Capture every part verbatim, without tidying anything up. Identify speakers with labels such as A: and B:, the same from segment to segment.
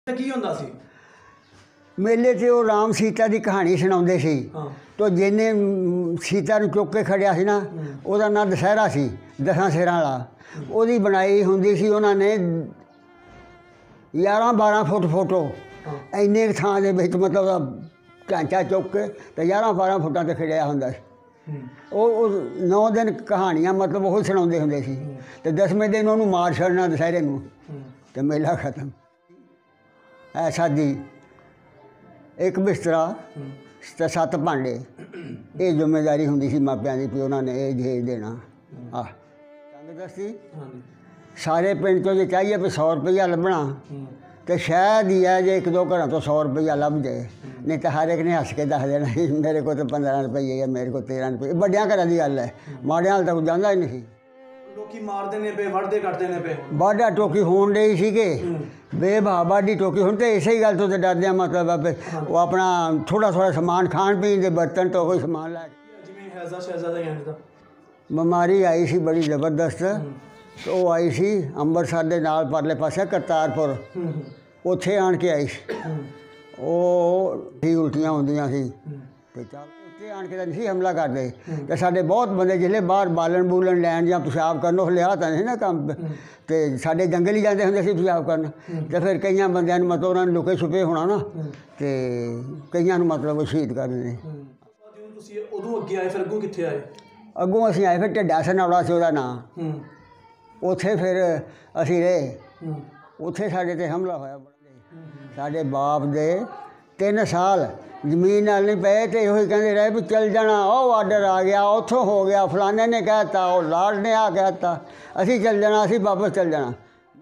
A: ਕੀ ਹੁੰਦਾ ਸੀ
B: मेले से वो राम सीता की कहानी सुनाते सी। तो जिन्हें सीता नूं चुक के खड़िया सी ना, उसका नाम दशहरा सी, दसां सिरां वाला। ਉਹਦੀ बनाई हुंदी सी उन्होंने ग्यारह बारह फुट फोटो इन्ने थां दे विच मतलब ढांचा चुक के तो ग्यारह बारह फुटां ते खड़िया हुंदा सी। ਉਹ नौ दिन कहानियां मतलब ਉਹ सुणाਉਂਦੇ ਹੁੰਦੇ ਸੀ ਤੇ दसवें दिन ਉਹਨੂੰ मार छड़ना दशहरे ਨੂੰ ਤੇ मेला खत्म। ऐसा दी एक बिस्तरा ते सत्त भांडे, ये जिम्मेदारी हुंदी सी मापियां दी भी उन्होंने ये भेज देना। आ संग दस्ती सारे पिंड चों जे चाहिए भी सौ रुपया लभना तो शायद ही है जे एक दो घरों तो सौ रुपया लभ जाए, नहीं तो हर एक ने हस के दस देना मेरे को तो पंद्रह रुपये है, मेरे को तेरह रुपये। वड्डियां घरां दी गल है, माड़ियां हाल तक जांदा ही नहीं।
A: लोकी मारदे ने पे वढ़दे कटदे ने पे
B: वाढा टोकी होण डई सी कि बेभा वाढी टोकी हुण तो इसे ही गल तो डरदे आ मतलब वो अपना थोड़ा थोड़ा समान खाण पीण दे बर्तन तो कोई समान लै
A: जिवें हैजा शहजादा कहने दा
B: बीमारी आई सी बड़ी जबरदस्त। तो वो आई सी अंबरसर दे नाल परले पासे करतारपुर, उत्थे आण के आई सी। ਉਹ ही उल्टियां ਹੁੰਦੀਆਂ ਸੀ ਤੇ ਚੱਲ ਉੱਤੇ ਆਣ ਕੇ ਤਾਂ ਨਹੀਂ हमला ਕਰਦੇ ਤੇ ਸਾਡੇ ਬਹੁਤ ਬੰਦੇ ਜਿਹੜੇ ਬਾਹਰ ਬਾਲਣ ਬੂਲਣ ਲੈਣ ਜਾਂ ਪਿਸ਼ਾਬ ਕਰਨ ਉਹ ਲਿਆ ਤਾਂ ਨਹੀਂ ਨਾ ਕੰਮ ਤੇ ਸਾਡੇ ਜੰਗਲ ਹੀ ਜਾਂਦੇ ਹੁੰਦੇ ਸੀ ਪਿਸ਼ਾਬ ਕਰਨ ਤੇ ਫਿਰ ਕਈਆਂ ਬੰਦਿਆਂ ਨੂੰ ਮਤਲਬ ਉਹਨਾਂ ਨੂੰ ਲੁਕੇ ਛੁਪੇ ਹੋਣਾ ਨਾ ਤੇ ਕਈਆਂ ਨੂੰ ਮਤਲਬ ਸ਼ਹੀਦ ਕਰ ਦਿੰਦੇ।
A: ਜਦੋਂ ਤੁਸੀਂ ਉਦੋਂ ਅੱਗੇ ਆਏ ਫਿਰ ਅੱਗੋਂ ਕਿੱਥੇ ਆਏ?
B: ਅੱਗੋਂ ਅਸੀਂ ਆਏ ਫਿਰ ਢੱਡਾ ਸਨੌੜਾ ਸੀ ਉਹਦਾ ਨਾਂ, ਉੱਥੇ ਫਿਰ ਅਸੀਂ ਰਹੇ। ਉੱਥੇ ਸਾਡੇ ਤੇ ਹਮਲਾ ਹੋਇਆ। ਸਾਡੇ ਬਾਪ ਦੇ ਤਿੰਨ ਸਾਲ ਜ਼ਮੀਨ ਨਾਲ ਨਹੀਂ ਪਏ ਤੇ ਇਹੋ ਹੀ ਕਹਿੰਦੇ ਰਹੇ ਵੀ ਚੱਲ ਜਾਣਾ, ਉਹ ਆਰਡਰ ਆ ਗਿਆ, ਉੱਥੋਂ ਹੋ ਗਿਆ, ਫਲਾਣੇ ਨੇ ਕਹਿ ਦਿੱਤਾ, ਉਹ ਲਾਰਡ ਨੇ ਆ ਕਹਿ ਦਿੱਤਾ, ਅਸੀਂ ਚੱਲ ਜਾਣਾ, ਅਸੀਂ ਵਾਪਸ ਚੱਲ ਜਾਣਾ।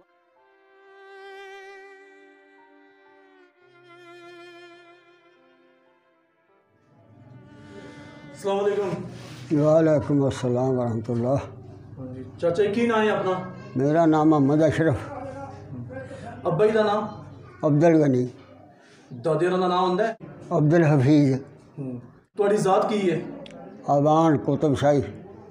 A: अस्सलाम वालेकुम।
B: वालेकुम अस्सलाम वरहमतुल्लाह।
A: ਹਾਂਜੀ ਚਾਚਾ ਜੀ ਕੀ ਨਾਮ ਹੈ ਆਪਣਾ?
B: मेरा नाम मोहम्मद अशरफ
A: ਅੱਬਾ ਜੀ ਦਾ ਨਾਮ?
B: अब्दुल गनी,
A: ਦਾਦੇ ਹੋਰਾਂ ਦਾ ਨਾਮ ਹੁੰਦਾ ਹੈ?
B: अब्दुल हफीज़,
A: ਤੁਹਾਡੀ ਜ਼ਾਤ ਕੀ ਹੈ?
B: अवान कुतुब शाही।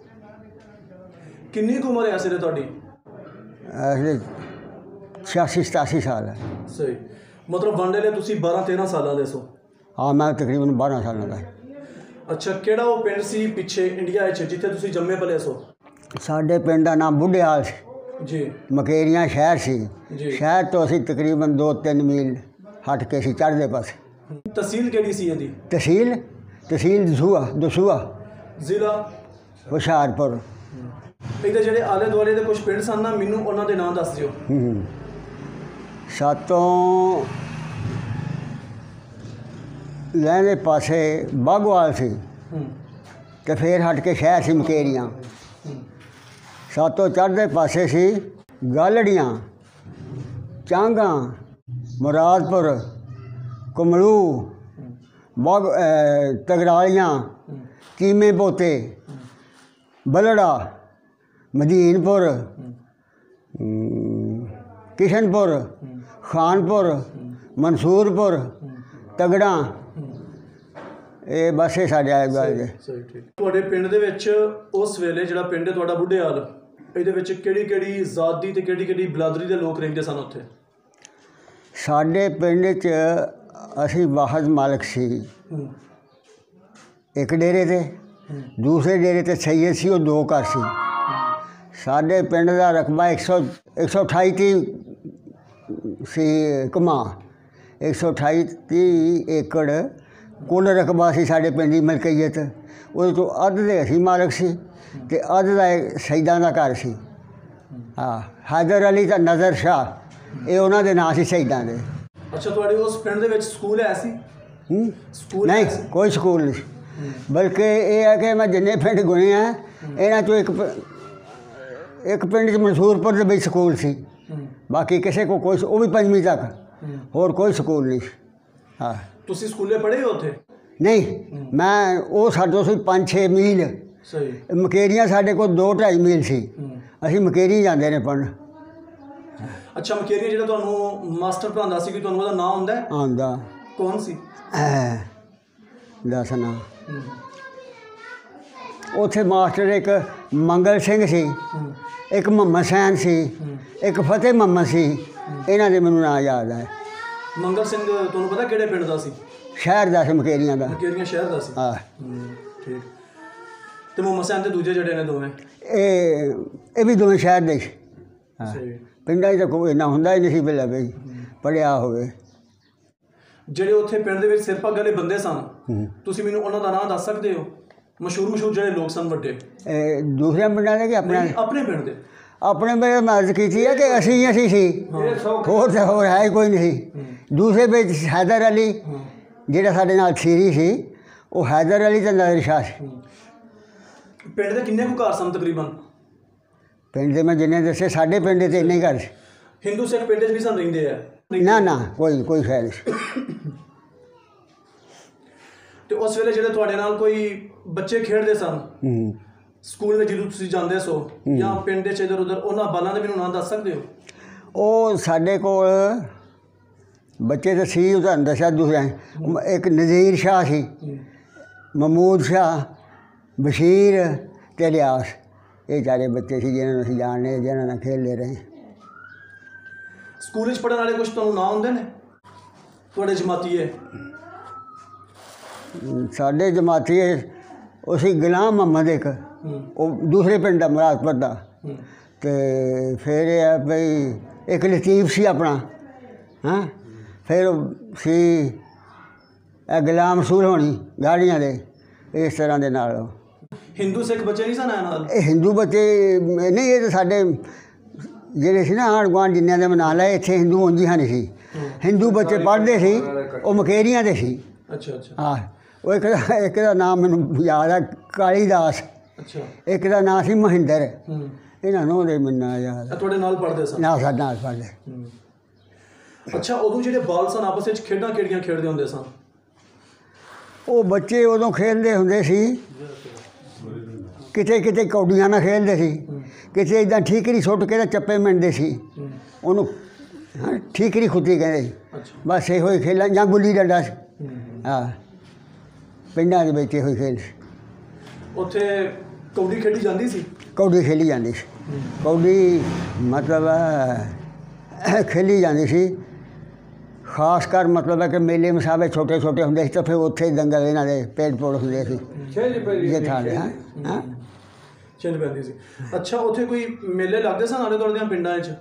A: ਕਿੰਨੀ ਕੁ ਉਮਰ ਹੈ ਸਿਰੇ ਤੁਹਾਡੀ?
B: ऐसे छियासी सतासी साल है।
A: ਸਹੀ, ਮਤਲਬ ਵੰਡੇ ਤੁਸੀਂ ਬਾਰਾਂ ਤੇਰਾਂ ਸਾਲਾਂ ਦੇ ਸੋ?
B: हाँ मैं तकरीबन बारह साल का।
A: ਅੱਛਾ, ਕਿਹੜਾ ਉਹ ਪਿੰਡ ਸੀ ਪਿੱਛੇ ਇੰਡੀਆ ਵਿੱਚ ਜਿੱਥੇ ਤੁਸੀਂ ਜੰਮੇ ਪਲੇ ਸੋ?
B: साढ़े पिंड का नाम बुढ़ियाल सी
A: जी।
B: मकेरियां शहर सी,
A: जी।
B: शहर तो असी तकरीबन दो तीन मील हट के सी चढ़ते पास।
A: तहसील केड़ी सी ਇਹਦੀ?
B: तहसील तहसील दसूआ दसूआ
A: ਜ਼ਿਲ੍ਹਾ
B: ਹੁਸ਼ਿਆਰਪੁਰ।
A: ਇਹਦੇ ਜਿਹੜੇ ਆਲੇ ਦੁਆਲੇ ਦੇ ਕੁਝ ਪਿੰਡ ਸਨ ਨਾ, ਮੈਨੂੰ ਉਹਨਾਂ ਦੇ ਨਾਮ ਦੱਸ ਦਿਓ।
B: ਸਾਤੋਂ ਲਹਿੰਦੇ ਪਾਸੇ ਬਾਗਵਾਲ ਸੀ ਤੇ ਫਿਰ ਹਟ ਕੇ ਸ਼ਹਿਰ ਸੀ ਮਕੇਰੀਆਂ। ਸਾਤੋਂ ਚੜ੍ਹਦੇ ਪਾਸੇ ਸੀ ਗਾਲੜੀਆਂ, ਚਾਂਗਾ, ਮੁਰਾਦਪੁਰ, ਕੁਮਲੂ, ਬਾਗ ਤਗਰਾਲੀਆਂ, ਕੀਮੇ ਪੋਤੇ, ਬਲੜਾ, ਮਦੀਨਪੁਰ, ਕਿਸ਼ਨਪੁਰ, ਖਾਨਪੁਰ, ਮਨਸੂਰਪੁਰ, ਤਗੜਾ। ਇਹ ਬਸ ਇਹ ਸਾਡੇ ਆਲੇ ਦੁਆਲੇ ਦੇ।
A: ਸਹੀ, ਠੀਕ। ਤੁਹਾਡੇ ਪਿੰਡ ਦੇ ਵਿੱਚ ਉਸ ਵੇਲੇ ਜਿਹੜਾ ਪਿੰਡ ਹੈ ਤੁਹਾਡਾ ਬੁੱਢੇਹਾਲ, ਇਹਦੇ ਵਿੱਚ ਕਿਹੜੀ ਕਿਹੜੀ ਜ਼ਾਤ ਦੀ ਤੇ ਕਿਹੜੀ ਕਿਹੜੀ ਬਲਾਦਰੀ ਦੇ ਲੋਕ ਰਹਿੰਦੇ ਸਨ ਉੱਥੇ?
B: ਸਾਡੇ ਪਿੰਡ 'ਚ ਅਸੀਂ ਵਾਹਦ ਮਾਲਕ ਸੀ ਇੱਕ ਡੇਰੇ 'ਤੇ, ਦੂਸਰੇ ਡੇਰੇ 'ਤੇ ਸਈਦ ਸੀ, ਉਹ ਦੋ ਘਰ ਸੀ। ਸਾਡੇ ਪਿੰਡ ਦਾ ਰਕਬਾ ਇੱਕ ਸੌ ਇੱਕ ਸੌ ਅਠਾਈ ਤੀਹ ਸੀ ਘੁਮਾ, ਇੱਕ ਸੌ ਅਠਾਈ ਤੀਹ ਏਕੜ ਕੁੱਲ ਰਕਬਾ ਸੀ ਸਾਡੇ ਪਿੰਡ ਦੀ ਮਲਕੀਅਤ। ਉਹਦੇ ਤੋਂ ਅੱਧ ਦੇ ਅਸੀਂ ਮਾਲਕ ਸੀ ਅਤੇ ਅੱਧ ਦਾ ਸ਼ਹੀਦਾਂ ਦਾ ਘਰ ਸੀ। ਹਾਂ, ਹੈਦਰ ਅਲੀ ਤਾਂ ਨਜ਼ਰ ਸ਼ਾਹ, ਇਹ ਉਹਨਾਂ ਦੇ ਨਾਂ ਸੀ ਸ਼ਹੀਦਾਂ ਦੇ।
A: ਅੱਛਾ, ਤੁਹਾਡੇ ਉਸ ਪਿੰਡ ਦੇ ਵਿੱਚ ਸਕੂਲ ਹੈ ਸੀ? ਸਕੂਲ
B: ਨਹੀਂ, ਕੋਈ ਸਕੂਲ ਨਹੀਂ। ਬਲਕਿ ਇਹ ਹੈ ਕਿ ਮੈਂ ਜਿੰਨੇ ਪਿੰਡ ਗੁਣੇ ਆ ਇਹਨਾਂ 'ਚੋਂ ਇੱਕ ਇੱਕ ਪਿੰਡ 'ਚ ਮਨਸੂਰਪੁਰ ਦੇ ਵਿੱਚ ਸਕੂਲ ਸੀ, ਬਾਕੀ ਕਿਸੇ ਕੋ ਕੋਈ, ਉਹ ਵੀ ਪੰਜਵੀਂ ਤੱਕ, ਹੋਰ ਕੋਈ ਸਕੂਲ ਨਹੀਂ। ਹਾਂ, ਤੁਸੀਂ
A: ਸਕੂਲੇ ਪੜ੍ਹੇ ਹੋ ਉੱਥੇ?
B: ਨਹੀਂ, ਮੈਂ ਉਹ ਸਾਡੇ ਤੋਂ ਪੰਜ ਛੇ ਮੀਲ।
A: ਸਹੀ।
B: ਮਕੇਰੀਆਂ ਸਾਡੇ ਕੋਲ ਦੋ ਢਾਈ ਮੀਲ ਸੀ, ਅਸੀਂ ਮਕੇਰੀ ਜਾਂਦੇ ਨੇ ਪੜ੍ਹਨ।
A: ਅੱਛਾ, ਮਕੇਰੀਆ ਜਿਹੜਾ ਤੁਹਾਨੂੰ ਮਾਸਟਰ ਪੜ੍ਹਾਉਂਦਾ ਸੀ, ਕਿ ਤੁਹਾਨੂੰ ਉਹਦਾ ਨਾਂ ਆਉਂਦਾ?
B: ਆਉਂਦਾ।
A: ਕੌਣ ਸੀ?
B: ਦੱਸ ਨਾਂ। ਉੱਥੇ ਮਾਸਟਰ ਇੱਕ ਮੰਗਲ ਸਿੰਘ ਸੀ, ਇੱਕ ਮੁਹੰਮਦ ਸੈਨ ਸੀ, ਇੱਕ ਫਤਿਹ ਮੁਹੰਮਦ ਸੀ। ਇਹਨਾਂ ਦੇ ਮੈਨੂੰ ਨਾਂ ਯਾਦ ਹੈ।
A: ਮੰਗਲ ਸਿੰਘ ਤੁਹਾਨੂੰ ਪਤਾ ਕਿਹੜੇ ਪਿੰਡ ਦਾ ਸੀ?
B: ਸ਼ਹਿਰ ਦਾ ਸੀ, ਮਕੇਰੀਆਂ ਦਾ।
A: ਮਕੇਰੀਆਂ ਸ਼ਹਿਰ ਦਾ ਸੀ।
B: ਹਾਂ
A: ਠੀਕ। ਤੇ ਮੁਹੰਮਦ ਹੁਸੈਨ ਤੇ ਦੂਜੇ ਜਿਹੜੇ ਨੇ ਦੋਵੇਂ?
B: ਇਹ ਇਹ ਵੀ ਦੋਵੇਂ ਸ਼ਹਿਰ ਦੇ ਸੀ। ਹਾਂ, ਪਿੰਡਾਂ 'ਚ ਤਾਂ ਕੋਈ ਇੰਨਾ ਹੁੰਦਾ ਹੀ ਨਹੀਂ ਸੀ ਪਹਿਲਾਂ ਵੀ ਪੜ੍ਹਿਆ ਹੋਵੇ।
A: ਜਿਹੜੇ ਉੱਥੇ ਪਿੰਡ ਦੇ ਵਿੱਚ ਸਿਰ ਪੱਗ ਵਾਲੇ ਬੰਦੇ ਸਨ, ਤੁਸੀਂ ਮੈਨੂੰ ਉਹਨਾਂ ਦਾ ਨਾਮ ਦੱਸ ਸਕਦੇ ਹੋ? ਮਸ਼ਹੂਰ ਮਸ਼ਹੂਰ ਜਿਹੜੇ ਲੋਕ ਸਨ ਵੱਡੇ,
B: ਇਹ ਦੂਸਰੇ ਪਿੰਡਾਂ ਦੇ ਕਿ ਆਪਣੇ?
A: ਆਪਣੇ ਪਿੰਡ ਦੇ।
B: ਆਪਣੇ ਮੇਰੇ ਮਰਜ਼ ਕੀਤੀ ਹੈ ਕਿ ਅਸੀਂ ਹੀ ਅਸੀਂ ਸੀ, ਹੋਰ ਤਾਂ ਹੋਰ ਹੈ ਕੋਈ ਨਹੀਂ ਸੀ। ਦੂਸਰੇ ਵਿੱਚ ਹੈਦਰ ਅਲੀ ਜਿਹੜਾ ਸਾਡੇ ਨਾਲ ਸੀਰੀ ਸੀ, ਉਹ ਹੈਦਰ ਅਲੀ ਤੇ ਨਾਦਰ ਸ਼ਾਹ ਸੀ।
A: ਪਿੰਡ ਦੇ ਕਿੰਨੇ ਕੁ ਘਰ ਸਨ ਤਕਰੀਬਨ? ਪਿੰਡ
B: ਦੇ ਮੈਂ ਜਿੰਨੇ ਦੱਸੇ ਸਾਡੇ ਪਿੰਡ ਦੇ ਇੰਨੇ ਘਰ ਸੀ।
A: ਹਿੰਦੂ ਸਿੱਖ ਪਿੰਡ 'ਚ ਵੀ ਸਨ ਰਹਿੰਦੇ ਆ?
B: ਨਾ ਨਾ, ਕੋਈ ਕੋਈ ਖੈਰ ਨਹੀਂ।
A: ਤੇ ਉਸ ਵੇਲੇ ਜਿਹੜੇ ਤੁਹਾਡੇ ਨਾਲ ਕੋਈ ਬੱਚੇ ਖੇਡਦੇ ਸਨ ਸਕੂਲ ਵਿੱਚ, ਜਦੋਂ ਤੁਸੀਂ ਜਾਂਦੇ ਸੋ ਜਾਂ ਪਿੰਡ ਦੇ 'ਚ ਇੱਧਰ ਉੱਧਰ, ਉਹਨਾਂ ਬਾਲਾਂ ਦੇ ਮੈਨੂੰ ਨਾਂ ਦੱਸ ਸਕਦੇ ਹੋ?
B: ਉਹ ਸਾਡੇ ਕੋਲ ਬੱਚੇ ਤਾਂ ਸੀ, ਉਹ ਤੁਹਾਨੂੰ ਦੱਸਿਆ ਦੂਸਰਾ। ਇੱਕ ਨਜ਼ੀਰ ਸ਼ਾਹ ਸੀ, ਮਹਿਮੂਦ ਸ਼ਾਹ, ਬਸ਼ੀਰ ਤੇ ਇਲਿਆਸ। ਇਹ ਚਾਰੇ ਬੱਚੇ ਸੀ ਜਿਹਨਾਂ ਨੂੰ ਅਸੀਂ ਜਾਣਦੇ, ਜਿਹਨਾਂ ਨਾਲ ਖੇਡਦੇ ਰਹੇ।
A: ਸਕੂਲ ਵਿੱਚ ਪੜ੍ਹਨ ਵਾਲੇ ਕੁਛ ਤੁਹਾਨੂੰ ਨਾਂ ਹੁੰਦੇ ਨੇ ਤੁਹਾਡੇ ਜਮਾਤੀਏ?
B: ਸਾਡੇ ਜਮਾਤੀਏ ਉਹ ਸੀ ਗੁਲਾਮ ਮੁਹੰਮਦ ਇੱਕ, ਉਹ ਦੂਸਰੇ ਪਿੰਡ ਦਾ, ਮੁਰਾਦਪੁਰ ਦਾ। ਅਤੇ ਫਿਰ ਇਹ ਹੈ ਬਈ ਇੱਕ ਲਤੀਫ ਸੀ ਆਪਣਾ। ਹਾਂ, ਫਿਰ ਸੀ ਇਹ ਗੁਲਾਮ ਰਸੂਲ ਹੋਣੀ ਗਾੜੀਆਂ ਦੇ, ਇਸ ਤਰ੍ਹਾਂ ਦੇ ਨਾਲ।
A: ਹਿੰਦੂ ਸਿੱਖ ਬੱਚੇ ਨਹੀਂ ਸਨ ਨਾਲ?
B: ਇਹ ਹਿੰਦੂ ਬੱਚੇ ਨਹੀਂ, ਇਹ ਤਾਂ ਸਾਡੇ ਜਿਹੜੇ ਸੀ ਨਾ ਆਂਢ ਗੁਆਂਢ ਜਿੰਨਿਆਂ ਦੇ ਨਾਂ ਲਏ, ਇੱਥੇ ਹਿੰਦੂ ਉਂਝੀਆਂ ਨਹੀਂ ਸੀ। ਹਿੰਦੂ ਬੱਚੇ ਪੜ੍ਹਦੇ ਸੀ, ਉਹ ਮਕੇਰੀਆਂ ਦੇ ਸੀ।
A: ਅੱਛਾ ਅੱਛਾ।
B: ਹਾਂ, ਉਹ ਇੱਕ ਦਾ ਇੱਕ ਦਾ ਨਾਮ ਮੈਨੂੰ ਯਾਦ ਹੈ, ਕਾਲੀ ਦਾਸ।
A: ਅੱਛਾ। ਇੱਕ
B: ਦਾ ਨਾਂ ਸੀ ਮਹਿੰਦਰ। ਇਹਨਾਂ ਨੂੰ ਉਹਦੇ ਮੈਨੂੰ ਯਾਦ।
A: ਤੁਹਾਡੇ ਨਾਲ ਪੜ੍ਹਦੇ ਸਨ?
B: ਨਾਲ ਸਾਡੇ ਨਾਲ ਪੜ੍ਹਦੇ।
A: ਅੱਛਾ, ਉਦੋਂ ਜਿਹੜੇ ਬਾਲ ਸਨ ਆਪਸ ਵਿੱਚ ਖੇਡਾਂ ਕਿਹੜੀਆਂ ਖੇਡਦੇ ਹੁੰਦੇ ਸਨ?
B: ਉਹ ਬੱਚੇ ਉਦੋਂ ਖੇਡਦੇ ਹੁੰਦੇ ਸੀ, ਕਿਤੇ ਕਿਤੇ ਕੌਡੀਆਂ ਨਾਲ ਖੇਡਦੇ ਸੀ, ਕਿਤੇ ਇੱਦਾਂ ਠੀਕਰੀ ਸੁੱਟ ਕੇ ਤਾਂ ਚੱਪੇ ਮਿੰਦੇ ਸੀ, ਉਹਨੂੰ ਹਾਂ ਠੀਕਰੀ ਖੁੱਤੀ ਕਹਿੰਦੇ ਸੀ। ਬਸ ਇਹੋ ਹੀ ਖੇਡਾਂ, ਜਾਂ ਗੁੱਲੀ ਡੰਡਾ ਸੀ। ਹਾਂ, ਪਿੰਡਾਂ ਦੇ ਵਿੱਚ ਇਹੋ ਹੀ ਖੇਡ ਸੀ।
A: ਉੱਥੇ ਕੌਡੀ ਖੇਡੀ ਜਾਂਦੀ ਸੀ?
B: ਕੌਡੀ ਖੇਲੀ ਜਾਂਦੀ ਸੀ। ਕੌਡੀ ਮਤਲਬ ਖੇਲੀ ਜਾਂਦੀ ਸੀ, ਖਾਸ ਕਰ ਮਤਲਬ ਹੈ ਕਿ ਮੇਲੇ ਮਸਾਵੇ ਛੋਟੇ ਛੋਟੇ ਹੁੰਦੇ ਸੀ, ਤਾਂ ਫਿਰ ਉੱਥੇ ਦੰਗਲ ਇਹਨਾਂ ਦੇ ਪੇੜ ਪੋੜ ਹੁੰਦੇ ਸੀ ਜੇ ਥਾਂ ਦੇ। ਹਾਂ ਹਾਂ,
A: ਛਿੰਝ ਪੈਂਦੀ ਸੀ। ਅੱਛਾ, ਉੱਥੇ ਕੋਈ ਮੇਲੇ ਲੱਗਦੇ ਸਨ ਆਲੇ ਦੁਆਲੇ ਦੀਆਂ ਪਿੰਡਾਂ 'ਚ?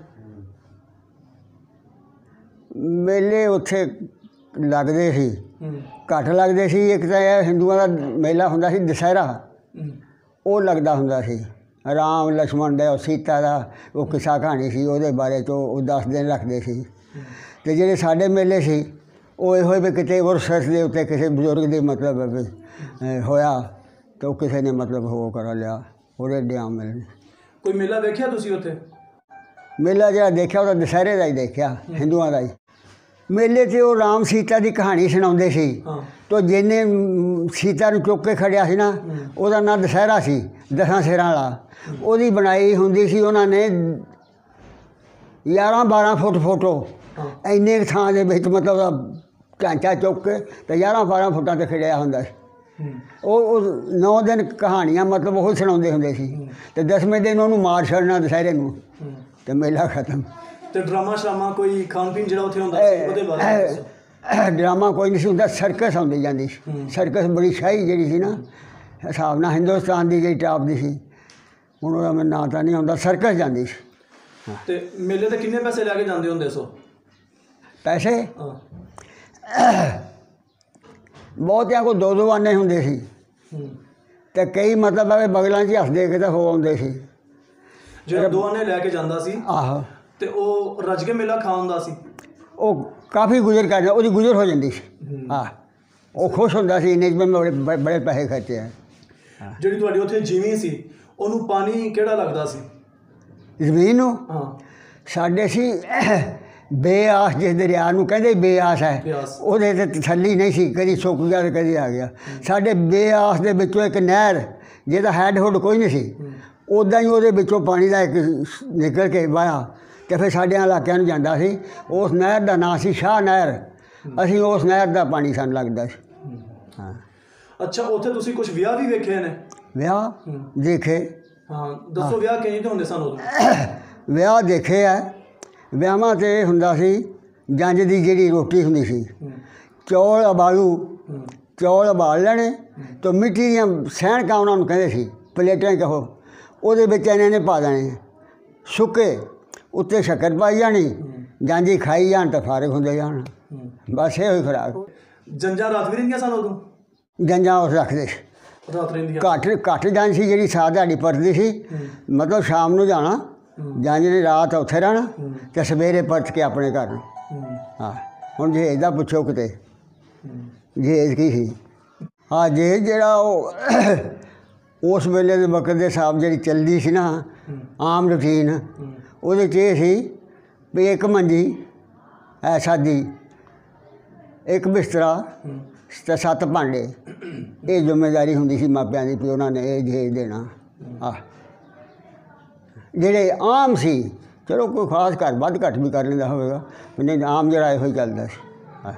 B: ਮੇਲੇ ਉੱਥੇ ਲੱਗਦੇ ਸੀ, ਘੱਟ ਲੱਗਦੇ ਸੀ। ਇੱਕ ਤਾਂ ਇਹ ਹਿੰਦੂਆਂ ਦਾ ਮੇਲਾ ਹੁੰਦਾ ਸੀ ਦੁਸਹਿਰਾ, ਉਹ ਲੱਗਦਾ ਹੁੰਦਾ ਸੀ। ਰਾਮ ਲਛਮਣ ਦਾ, ਸੀਤਾ ਦਾ ਉਹ ਕਿੱਸਾ ਕਹਾਣੀ ਸੀ, ਉਹਦੇ ਬਾਰੇ 'ਚ ਉਹ ਦਸ ਦਿਨ ਰੱਖਦੇ ਸੀ। ਅਤੇ ਜਿਹੜੇ ਸਾਡੇ ਮੇਲੇ ਸੀ ਉਹ ਇਹੋ ਵੀ ਕਿਤੇ ਉਰਸ ਦੇ ਉੱਤੇ ਕਿਸੇ ਬਜ਼ੁਰਗ ਦੇ ਮਤਲਬ ਹੋਇਆ ਤਾਂ ਉਹ ਕਿਸੇ ਨੇ ਮਤਲਬ ਹੋ ਕਰ ਲਿਆ, ਉਹਦੇ ਡਿਆਮ ਮਿਲਣੇ।
A: ਕੋਈ ਮੇਲਾ ਵੇਖਿਆ ਤੁਸੀਂ ਉੱਥੇ?
B: ਮੇਲਾ ਜਿਹੜਾ ਦੇਖਿਆ ਉਹ ਤਾਂ ਦੁਸਹਿਰੇ ਦਾ ਹੀ ਦੇਖਿਆ, ਹਿੰਦੂਆਂ ਦਾ ਹੀ। ਮੇਲੇ 'ਤੇ ਉਹ ਰਾਮ ਸੀਤਾ ਦੀ ਕਹਾਣੀ ਸੁਣਾਉਂਦੇ ਸੀ। ਤਾਂ ਜਿਹਨੇ ਸੀਤਾ ਨੂੰ ਚੁੱਕ ਕੇ ਖੜਿਆ ਸੀ ਨਾ, ਉਹਦਾ ਨਾਂ ਦੁਸਹਿਰਾ ਸੀ, ਦਸਾਂ ਸਿਰਾਂ ਵਾਲਾ। ਉਹਦੀ ਬਣਾਈ ਹੁੰਦੀ ਸੀ ਉਹਨਾਂ ਨੇ ਗਿਆਰਾਂ ਬਾਰਾਂ ਫੁੱਟ ਫੋਟੋ, ਇੰਨੇ ਥਾਂ ਦੇ ਵਿੱਚ ਮਤਲਬ ਢਾਂਚਾ ਚੁੱਕ ਕੇ ਅਤੇ ਗਿਆਰਾਂ ਬਾਰਾਂ ਫੁੱਟਾਂ 'ਤੇ ਖੜਿਆ ਹੁੰਦਾ ਸੀ। ਉਹ ਉਹ ਨੌ ਦਿਨ ਕਹਾਣੀਆਂ ਮਤਲਬ ਉਹ ਸੁਣਾਉਂਦੇ ਹੁੰਦੇ ਸੀ, ਅਤੇ ਦਸਵੇਂ ਦਿਨ ਉਹਨੂੰ ਮਾਰ ਛੱਡਣਾ ਦੁਸਹਿਰੇ ਨੂੰ, ਅਤੇ ਮੇਲਾ ਖਤਮ।
A: ਅਤੇ ਡਰਾਮਾ ਸ਼ਰਾਮਾ ਕੋਈ ਖਾਣ ਪੀਣ ਜਿਹੜਾ ਉੱਥੇ ਹੁੰਦਾ ਸੀ ਉਹਦੇ ਬਾਰੇ?
B: ਡਰਾਮਾ ਕੋਈ ਨਹੀਂ ਸੀ ਹੁੰਦਾ, ਸਰਕਸ ਆਉਂਦੀ ਜਾਂਦੀ ਸੀ। ਸਰਕਸ ਬੜੀ ਸ਼ਾਹੀ ਜਿਹੜੀ ਸੀ ਨਾ, ਹਿਸਾਬ ਨਾਲ ਹਿੰਦੁਸਤਾਨ ਦੀ ਜਿਹੜੀ ਟਾਪ ਦੀ ਸੀ, ਹੁਣ ਉਹਦਾ ਮੈਨੂੰ ਨਾਂ ਤਾਂ ਨਹੀਂ ਆਉਂਦਾ, ਸਰਕਸ ਜਾਂਦੀ ਸੀ।
A: ਅਤੇ ਮੇਲੇ 'ਤੇ ਕਿੰਨੇ ਪੈਸੇ ਲੈ ਕੇ ਜਾਂਦੇ ਹੁੰਦੇ ਸੋ?
B: ਪੈਸੇ ਬਹੁਤਿਆਂ ਕੋਲ ਦੋ ਦੋ ਆਨੇ ਹੁੰਦੇ ਸੀ, ਅਤੇ ਕਈ ਮਤਲਬ ਹੈ ਬਗਲਾਂ 'ਚ ਹੱਸ ਦੇ ਕੇ ਤਾਂ ਹੋ ਆਉਂਦੇ ਸੀ।
A: ਜਿਹੜਾ ਦੋ ਆਨੇ ਲੈ ਕੇ ਜਾਂਦਾ ਸੀ,
B: ਆਹੋ,
A: ਅਤੇ ਉਹ ਰੱਜ ਕੇ ਮੇਲਾ ਖਾ ਹੁੰਦਾ ਸੀ?
B: ਉਹ ਕਾਫੀ ਗੁਜ਼ਰ ਕਰ, ਉਹਦੀ ਗੁਜ਼ਰ ਹੋ ਜਾਂਦੀ ਸੀ। ਹਾਂ, ਉਹ ਖੁਸ਼ ਹੁੰਦਾ ਸੀ, ਇੰਨੇ 'ਚ ਮੈਂ ਬੜੇ ਬੜੇ ਪੈਸੇ ਖਰਚੇ ਆ।
A: ਜਿਹੜੀ ਤੁਹਾਡੀ ਉੱਥੇ ਜ਼ਮੀਨ ਸੀ, ਉਹਨੂੰ ਪਾਣੀ ਕਿਹੜਾ ਲੱਗਦਾ ਸੀ?
B: ਜ਼ਮੀਨ ਨੂੰ?
A: ਹਾਂ,
B: ਸਾਡੇ ਸੀ ਬੇਆਸ, ਜਿਸ ਦਰਿਆ ਨੂੰ ਕਹਿੰਦੇ ਬੇਆਸ ਹੈ, ਉਹਦੇ 'ਤੇ ਤਸੱਲੀ ਨਹੀਂ ਸੀ, ਕਦੀ ਸੁੱਕ ਗਿਆ ਅਤੇ ਕਦੀ ਆ ਗਿਆ। ਸਾਡੇ ਬੇਆਸ ਦੇ ਵਿੱਚੋਂ ਇੱਕ ਨਹਿਰ, ਜਿਹਦਾ ਹੈਡ ਹੁੱਡ ਕੋਈ ਨਹੀਂ ਸੀ, ਉੱਦਾਂ ਹੀ ਉਹਦੇ ਵਿੱਚੋਂ ਪਾਣੀ ਦਾ ਇੱਕ ਨਿਕਲ ਕੇ ਵਾਇਆ, ਅਤੇ ਫਿਰ ਸਾਡੇ ਇਲਾਕਿਆਂ ਨੂੰ ਜਾਂਦਾ ਸੀ। ਉਸ ਨਹਿਰ ਦਾ ਨਾਂ ਸੀ ਸ਼ਾਹ ਨਹਿਰ। ਅਸੀਂ ਉਸ ਨਹਿਰ ਦਾ ਪਾਣੀ ਸਾਨੂੰ ਲੱਗਦਾ ਸੀ। ਹਾਂ।
A: ਅੱਛਾ, ਉੱਥੇ ਤੁਸੀਂ ਕੁਛ ਵਿਆਹ ਵੀ ਵੇਖੇ ਨੇ?
B: ਵਿਆਹ ਦੇਖੇ?
A: ਹਾਂ, ਦੱਸੋ ਵਿਆਹ ਕਿਹੜੇ ਹੁੰਦੇ ਸਨ ਉਦੋਂ?
B: ਵਿਆਹ ਦੇਖੇ ਆ। ਵਿਆਹਾਂ 'ਤੇ ਇਹ ਹੁੰਦਾ ਸੀ ਜੰਝ ਦੀ ਜਿਹੜੀ ਰੋਟੀ ਹੁੰਦੀ ਸੀ,
A: ਹੂੰ
B: ਚੌਲ ਉਬਾਲੂ,
A: ਹੂੰ
B: ਚੌਲ ਉਬਾਲ ਲੈਣੇ ਤਾਂ ਮਿੱਟੀ ਦੀਆਂ ਸੈਣਕਾਂ ਉਹਨਾਂ ਨੂੰ ਕਹਿੰਦੇ ਸੀ, ਪਲੇਟਾਂ ਹੀ ਕਹੋ, ਉਹਦੇ ਵਿੱਚ ਇਹਨਾਂ ਨੇ ਪਾ ਦੇਣੇ ਸੁੱਕੇ, ਉੱਤੇ ਸ਼ੱਕਰ ਪਾਈ ਜਾਣੀ, ਜਾਂਜੀ ਖਾਈ ਜਾਣ ਤਾਂ ਫਾਰਗ ਹੁੰਦੇ ਜਾਣ,
A: ਹੂੰ
B: ਬਸ ਇਹੋ ਹੀ ਖੁਰਾਕ।
A: ਜੰਜਾਂ ਰਾਤ ਵੀ ਰਹਿੰਦੀਆਂ ਸਨ ਉਦੋਂ?
B: ਜੰਜਾਂ ਉਸ ਰੱਖਦੇ ਸੀ,
A: ਰਾਤ ਰਹਿੰਦੀਆਂ?
B: ਘੱਟ ਘੱਟ ਜੰਝ ਸੀ ਜਿਹੜੀ ਸਾਹ ਦਿਹਾੜੀ ਪਰਦੀ ਸੀ, ਮਤਲਬ ਸ਼ਾਮ ਨੂੰ ਜਾਣਾ, ਜੰਝ ਨੇ ਰਾਤ ਉੱਥੇ ਰਹਿਣਾ ਅਤੇ ਸਵੇਰੇ ਪਰਤ ਕੇ ਆਪਣੇ ਘਰ ਨੂੰ। ਹਾਂ, ਹੁਣ ਜਹੇਜ ਦਾ ਪੁੱਛੋ ਕਿਤੇ, ਜਹੇਜ ਕੀ ਸੀ? ਹਾਂ, ਜਹੇਜ ਜਿਹੜਾ ਉਹ ਉਸ ਵੇਲੇ ਦੇ ਵਕਤ ਦੇ ਹਿਸਾਬ ਜਿਹੜੀ ਚੱਲਦੀ ਸੀ ਨਾ ਆਮ ਰੂਟੀਨ, ਉਹਦੇ 'ਚ ਇਹ ਸੀ ਵੀ ਇੱਕ ਮੰਜੀ ਐ ਸਾਦੀ, ਇੱਕ ਬਿਸਤਰਾ ਅਤੇ ਸੱਤ ਭਾਂਡੇ। ਇਹ ਜ਼ਿੰਮੇਵਾਰੀ ਹੁੰਦੀ ਸੀ ਮਾਪਿਆਂ ਦੀ ਵੀ ਉਹਨਾਂ ਨੇ ਇਹ ਜਹੇਜ ਦੇਣਾ। ਆਹ ਜਿਹੜੇ ਆਮ ਸੀ, ਚਲੋ ਕੋਈ ਖਾਸ ਘਰ ਵੱਧ ਘੱਟ ਵੀ ਕਰ ਲੈਂਦਾ ਹੋਵੇਗਾ, ਨਹੀਂ ਆਮ ਜਿਹੜਾ ਇਹੋ ਹੀ ਚੱਲਦਾ ਸੀ। ਹਾਂ,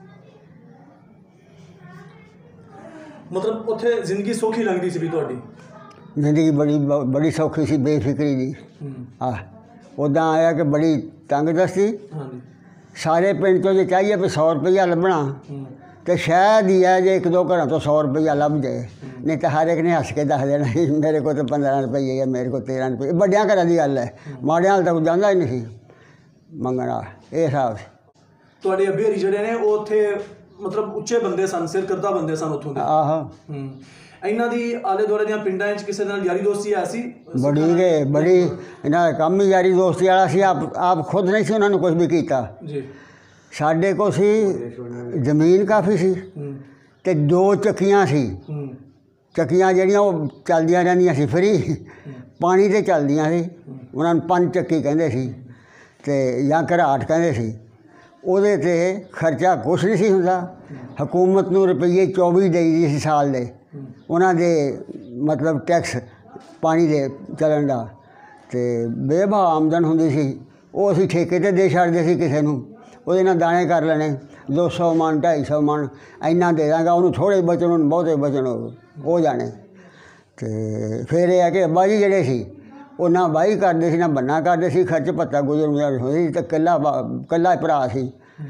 A: ਮਤਲਬ ਉੱਥੇ ਜ਼ਿੰਦਗੀ ਸੌਖੀ ਲੰਘਦੀ ਸੀ ਵੀ ਤੁਹਾਡੀ?
B: ਜ਼ਿੰਦਗੀ ਬੜੀ ਬ- ਬੜੀ ਸੌਖੀ ਸੀ, ਬੇਫਿਕਰੀ ਦੀ। ਆਹ ਉੱਦਾਂ ਆਇਆ ਕਿ ਬੜੀ ਤੰਗਦਸਤੀ।
A: ਹਾਂਜੀ।
B: ਸਾਰੇ ਪਿੰਡ 'ਚੋਂ ਜੇ ਚਾਹੀਏ ਵੀ ਸੌ ਰੁਪਈਆ ਲੱਭਣਾ ਅਤੇ ਸ਼ਾਇਦ ਹੀ ਹੈ ਜੇ ਇੱਕ ਦੋ ਘਰਾਂ ਤੋਂ ਸੌ ਰੁਪਈਆ ਲੱਭ ਜਾਏ, ਨਹੀਂ ਤਾਂ ਹਰ ਇੱਕ ਨੇ ਹੱਸ ਕੇ ਦੱਸ ਦੇਣਾ ਸੀ ਮੇਰੇ ਕੋਲ ਤਾਂ ਪੰਦਰਾਂ ਰੁਪਈਏ ਜਾਂ ਮੇਰੇ ਕੋਲ ਤੇਰਾਂ ਰੁਪਏ। ਵੱਡਿਆਂ ਘਰਾਂ ਦੀ ਗੱਲ ਹੈ, ਮਾੜਿਆਂ ਹਾਲ ਤੱਕ ਜਾਂਦਾ ਹੀ ਨਹੀਂ ਸੀ ਮੰਗਣਾ, ਇਹ ਹਿਸਾਬ ਸੀ।
A: ਤੁਹਾਡੇ ਅੱਬੇ ਹਰੀ ਜਿਹੜੇ ਨੇ ਉਹ ਉੱਥੇ ਮਤਲਬ ਉੱਚੇ ਬੰਦੇ ਸਨ, ਸਿਰ ਕਰਦਾ ਬੰਦੇ ਸਨ ਉੱਥੋਂ ਦੇ?
B: ਆਹੋ।
A: ਹੂੰ। ਇਹਨਾਂ ਦੀ ਆਲੇ ਦੁਆਲੇ ਦੀਆਂ ਪਿੰਡਾਂ 'ਚ ਕਿਸੇ ਨਾਲ ਯਾਰੀ ਦੋਸਤੀ ਹੈ ਸੀ?
B: ਬੜੀ ਗਏ ਬੜੀ, ਇਹਨਾਂ ਦਾ ਕੰਮ ਹੀ ਯਾਰੀ ਦੋਸਤੀ ਵਾਲਾ ਸੀ। ਆਪ ਆਪ ਖੁਦ ਨਹੀਂ ਸੀ ਉਹਨਾਂ ਨੂੰ ਕੁਝ ਵੀ ਕੀਤਾ।
A: ਜੀ।
B: ਸਾਡੇ ਕੋਲ ਸੀ ਜ਼ਮੀਨ ਕਾਫੀ ਸੀ ਅਤੇ ਦੋ ਚੱਕੀਆਂ ਸੀ। ਚੱਕੀਆਂ ਜਿਹੜੀਆਂ ਉਹ ਚੱਲਦੀਆਂ ਰਹਿੰਦੀਆਂ ਸੀ ਫਰੀ, ਪਾਣੀ 'ਤੇ ਚੱਲਦੀਆਂ ਸੀ, ਉਹਨਾਂ ਨੂੰ ਪੰਜ ਚੱਕੀ ਕਹਿੰਦੇ ਸੀ ਅਤੇ ਜਾਂ ਘਰਾਟ ਕਹਿੰਦੇ ਸੀ। ਉਹਦੇ 'ਤੇ ਖਰਚਾ ਕੁਛ ਨਹੀਂ ਸੀ ਹੁੰਦਾ, ਹਕੂਮਤ ਨੂੰ ਰੁਪਈਏ ਚੌਵੀ ਦੇਈਦੀ ਸੀ ਸਾਲ ਦੇ, ਉਹਨਾਂ ਦੇ ਮਤਲਬ ਟੈਕਸ ਪਾਣੀ ਦੇ ਚੱਲਣ ਦਾ, ਅਤੇ ਬੇਬਹਾ ਆਮਦਨ ਹੁੰਦੀ ਸੀ। ਉਹ ਅਸੀਂ ਠੇਕੇ 'ਤੇ ਦੇ ਛੱਡਦੇ ਸੀ ਕਿਸੇ ਨੂੰ, ਉਹਦੇ ਨਾਲ ਦਾਣੇ ਕਰ ਲੈਣੇ, ਦੋ ਸੌ ਮਣ ਢਾਈ ਸੌ ਮਣ ਇੰਨਾ ਦੇ ਦਾਂਗਾ, ਉਹਨੂੰ ਥੋੜ੍ਹੇ ਬਚਣ, ਉਹਨੂੰ ਬਹੁਤੇ ਬਚਣ, ਉਹ ਜਾਣੇ। ਅਤੇ ਫਿਰ ਇਹ ਹੈ ਕਿ ਅੱਬਾ ਜੀ ਜਿਹੜੇ ਸੀ ਉਹ ਨਾ ਵਾਹੀ ਕਰਦੇ ਸੀ ਨਾ ਬੰਨਾ ਕਰਦੇ ਸੀ, ਖਰਚ ਭੱਤਾ ਗੁਜ਼ਰ ਗੁਜ਼ਰ ਹੋਈ ਅਤੇ ਇਕੱਲਾ ਇਕੱਲਾ ਭਰਾ ਸੀ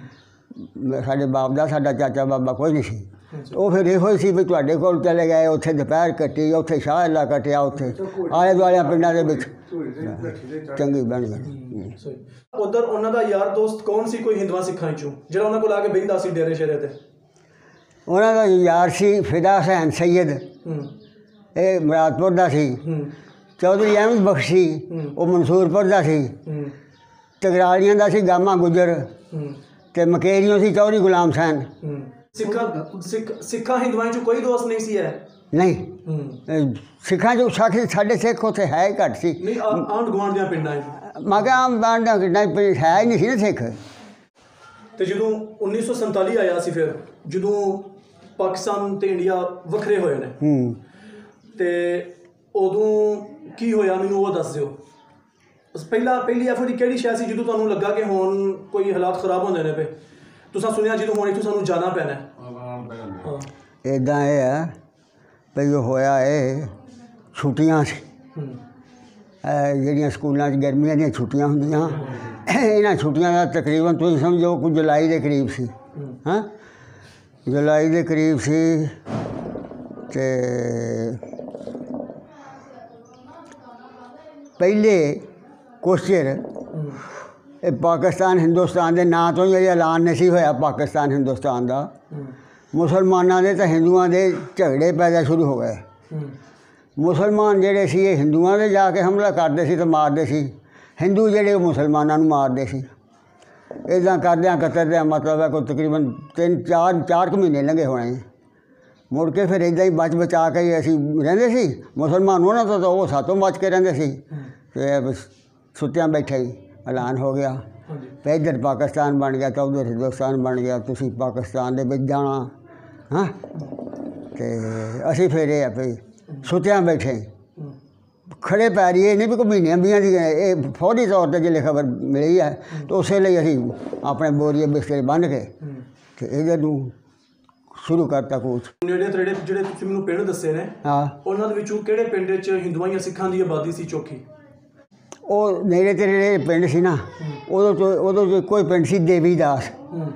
B: ਸਾਡੇ ਬਾਪ ਦਾ, ਸਾਡਾ ਚਾਚਾ ਬਾਬਾ ਕੋਈ ਨਹੀਂ ਸੀ। ਉਹ ਫਿਰ ਇਹੋ ਹੀ ਸੀ ਵੀ ਤੁਹਾਡੇ ਕੋਲ ਚਲੇ ਗਏ, ਉੱਥੇ ਦੁਪਹਿਰ ਕੱਟੀ, ਉੱਥੇ ਸ਼ਾਹ ਅੱਲਾ ਕੱਟਿਆ, ਉੱਥੇ ਆਲੇ ਦੁਆਲੇ ਪਿੰਡਾਂ ਦੇ ਵਿੱਚ ਚੰਗੀ ਬਣ ਗਈ।
A: ਉੱਧਰ ਉਹਨਾਂ ਦਾ ਯਾਰ ਦੋਸਤ ਕੌਣ ਸੀ, ਕੋਈ ਹਿੰਦੂਆਂ ਸਿੱਖਾਂ 'ਚੋਂ, ਜਿਹੜਾ ਉਹਨਾਂ ਕੋਲ ਆ ਕੇ ਬਹਿੰਦਾ ਸੀ ਡੇਰੇ ਸ਼ੇਰੇ 'ਤੇ?
B: ਉਹਨਾਂ ਦਾ ਯਾਰ ਸੀ ਫਿਦਾ ਹੁਸੈਨ ਸੈਦ, ਇਹ ਮੁਰਾਦਪੁਰ ਦਾ ਸੀ। ਚੌਧਰੀ ਅਹਿਮਦ ਬਖਸ਼ੀ, ਉਹ ਮਨਸੂਰਪੁਰ ਦਾ ਸੀ। ਤਗਰਾਲੀਆਂ ਦਾ ਸੀ ਗਾਮਾ ਗੁੱਜਰ, ਅਤੇ ਮਕੇਰੀਓਂ ਸੀ ਚੌਧਰੀ ਗੁਲਾਮ ਸੈਨ।
A: ਸਿੱਖਾਂ ਸਿੱਖ ਸਿੱਖਾਂ ਹਿੰਦੂਆਂ 'ਚ ਕੋਈ ਦੋਸਤ ਨਹੀਂ ਸੀ? ਹੈ
B: ਨਹੀਂ, ਸਿੱਖਾਂ 'ਚ ਸਾਖੀ ਸਾਡੇ ਸਿੱਖ ਉੱਥੇ ਹੈ ਹੀ ਘੱਟ ਸੀ।
A: ਨਹੀਂ, ਆਂਢ ਗੁਆਂਢ ਦੀਆਂ ਪਿੰਡਾਂ 'ਚ?
B: ਮੈਂ ਕਿਹਾ ਆਮ ਬਾਂਡਾ ਹੈ ਹੀ ਨਹੀਂ ਸੀ ਨਾ ਸਿੱਖ।
A: ਅਤੇ ਜਦੋਂ ਉੱਨੀ ਸੌ ਸੰਤਾਲੀ ਆਇਆ ਸੀ, ਫਿਰ ਜਦੋਂ ਪਾਕਿਸਤਾਨ ਅਤੇ ਇੰਡੀਆ ਵੱਖਰੇ ਹੋਏ ਨੇ, ਅਤੇ ਉਦੋਂ ਕੀ ਹੋਇਆ ਮੈਨੂੰ ਉਹ ਦੱਸ ਦਿਓ। ਪਹਿਲਾਂ ਪਹਿਲੀ ਐਫ ਡੀ ਕਿਹੜੀ ਸ਼ਾਇਦ ਸੀ ਜਦੋਂ ਤੁਹਾਨੂੰ ਲੱਗਾ ਕਿ ਹੁਣ ਕੋਈ ਹਾਲਾਤ ਖਰਾਬ ਹੁੰਦੇ ਨੇ ਪਏ? ਤੁਸੀਂ ਸੁਣਿਆ ਜਦੋਂ ਹੁਣ ਇੱਥੋਂ ਸਾਨੂੰ ਜਾਣਾ ਪੈਣਾ?
B: ਇੱਦਾਂ ਇਹ ਹੈ ਵੀ ਜੋ ਹੋਇਆ ਇਹ ਛੁੱਟੀਆਂ ਸੀ, ਜਿਹੜੀਆਂ ਸਕੂਲਾਂ 'ਚ ਗਰਮੀਆਂ ਦੀਆਂ ਛੁੱਟੀਆਂ ਹੁੰਦੀਆਂ, ਇਹਨਾਂ ਛੁੱਟੀਆਂ ਦਾ ਤਕਰੀਬਨ ਤੁਸੀਂ ਸਮਝੋ ਕੁਝ ਜੁਲਾਈ ਦੇ ਕਰੀਬ ਸੀ। ਹਾਂ, ਜੁਲਾਈ ਦੇ ਕਰੀਬ ਸੀ ਅਤੇ ਪਹਿਲੇ ਕੁਛ ਚਿਰ ਇਹ ਪਾਕਿਸਤਾਨ ਹਿੰਦੁਸਤਾਨ ਦੇ ਨਾਂ ਤੋਂ ਹੀ ਇਹ ਐਲਾਨ ਨਹੀਂ ਸੀ ਹੋਇਆ ਪਾਕਿਸਤਾਨ ਹਿੰਦੁਸਤਾਨ ਦਾ। ਮੁਸਲਮਾਨਾਂ ਦੇ ਤਾਂ ਹਿੰਦੂਆਂ ਦੇ ਝਗੜੇ ਪੈਦਾ ਸ਼ੁਰੂ ਹੋ ਗਏ। ਮੁਸਲਮਾਨ ਜਿਹੜੇ ਸੀ ਇਹ ਹਿੰਦੂਆਂ ਦੇ ਜਾ ਕੇ ਹਮਲਾ ਕਰਦੇ ਸੀ ਅਤੇ ਮਾਰਦੇ ਸੀ, ਹਿੰਦੂ ਜਿਹੜੇ ਉਹ ਮੁਸਲਮਾਨਾਂ ਨੂੰ ਮਾਰਦੇ ਸੀ। ਇੱਦਾਂ ਕਰਦਿਆਂ ਕਤਰਦਿਆਂ ਮਤਲਬ ਹੈ ਕੋਈ ਤਕਰੀਬਨ ਤਿੰਨ ਚਾਰ ਚਾਰ ਕੁ ਮਹੀਨੇ ਲੰਘੇ ਹੋਣੇ। ਮੁੜ ਕੇ ਫਿਰ ਇੱਦਾਂ ਹੀ ਬਚ ਬਚਾ ਕੇ ਹੀ ਅਸੀਂ ਰਹਿੰਦੇ ਸੀ। ਮੁਸਲਮਾਨ ਉਹਨਾਂ ਤੋਂ ਤਾਂ ਉਹ ਸਾਤੋਂ ਬਚ ਕੇ ਰਹਿੰਦੇ ਸੀ, ਅਤੇ ਸੁੱਤਿਆਂ ਬੈਠੇ ਹੀ ਐਲਾਨ ਹੋ ਗਿਆ ਵੀ ਇੱਧਰ ਪਾਕਿਸਤਾਨ ਬਣ ਗਿਆ ਤਾਂ ਉੱਧਰ ਹਿੰਦੁਸਤਾਨ ਬਣ ਗਿਆ, ਤੁਸੀਂ ਪਾਕਿਸਤਾਨ ਦੇ ਵਿੱਚ ਜਾਣਾ। ਹਾਂ, ਅਤੇ ਅਸੀਂ ਫਿਰ ਇਹ ਆ ਵੀ ਸੁੱਤਿਆਂ ਬੈਠੇ ਖੜੇ ਪੈਰੀ, ਇਹ ਨਹੀਂ ਵੀ ਕੋਈ ਮਹੀਨਿਆਂ ਵੀਹਾਂ ਦੀ, ਇਹ ਫੌਰੀ ਤੌਰ 'ਤੇ ਜੇ ਖਬਰ ਮਿਲੀ ਹੈ ਤਾਂ ਉਸੇ ਲਈ ਅਸੀਂ ਆਪਣੇ ਬੋਰੀਏ ਬਿਸਤਰੇ ਬੰਨ੍ਹ ਕੇ ਅਤੇ ਇੱਧਰ ਨੂੰ ਸ਼ੁਰੂ ਕਰਤਾ ਕੂਚ।
A: ਨੇੜੇ ਤੇੜੇ ਜਿਹੜੇ ਤੁਸੀਂ ਮੈਨੂੰ ਪਿੰਡ ਦੱਸੇ ਨੇ,
B: ਹਾਂ,
A: ਉਹਨਾਂ ਦੇ ਵਿੱਚੋਂ ਕਿਹੜੇ ਪਿੰਡ 'ਚ ਹਿੰਦੂਆਂ ਜਾਂ ਸਿੱਖਾਂ ਦੀ ਆਬਾਦੀ ਸੀ ਚੌਖੀ?
B: ਉਹ ਨੇੜੇ ਤੇੜੇ ਜਿਹੜੇ ਪਿੰਡ ਸੀ ਨਾ, ਉਦੋਂ ਤੋਂ ਉਦੋਂ ਤੋਂ ਕੋਈ ਪਿੰਡ ਸੀ ਦੇਵੀਦਾਸ,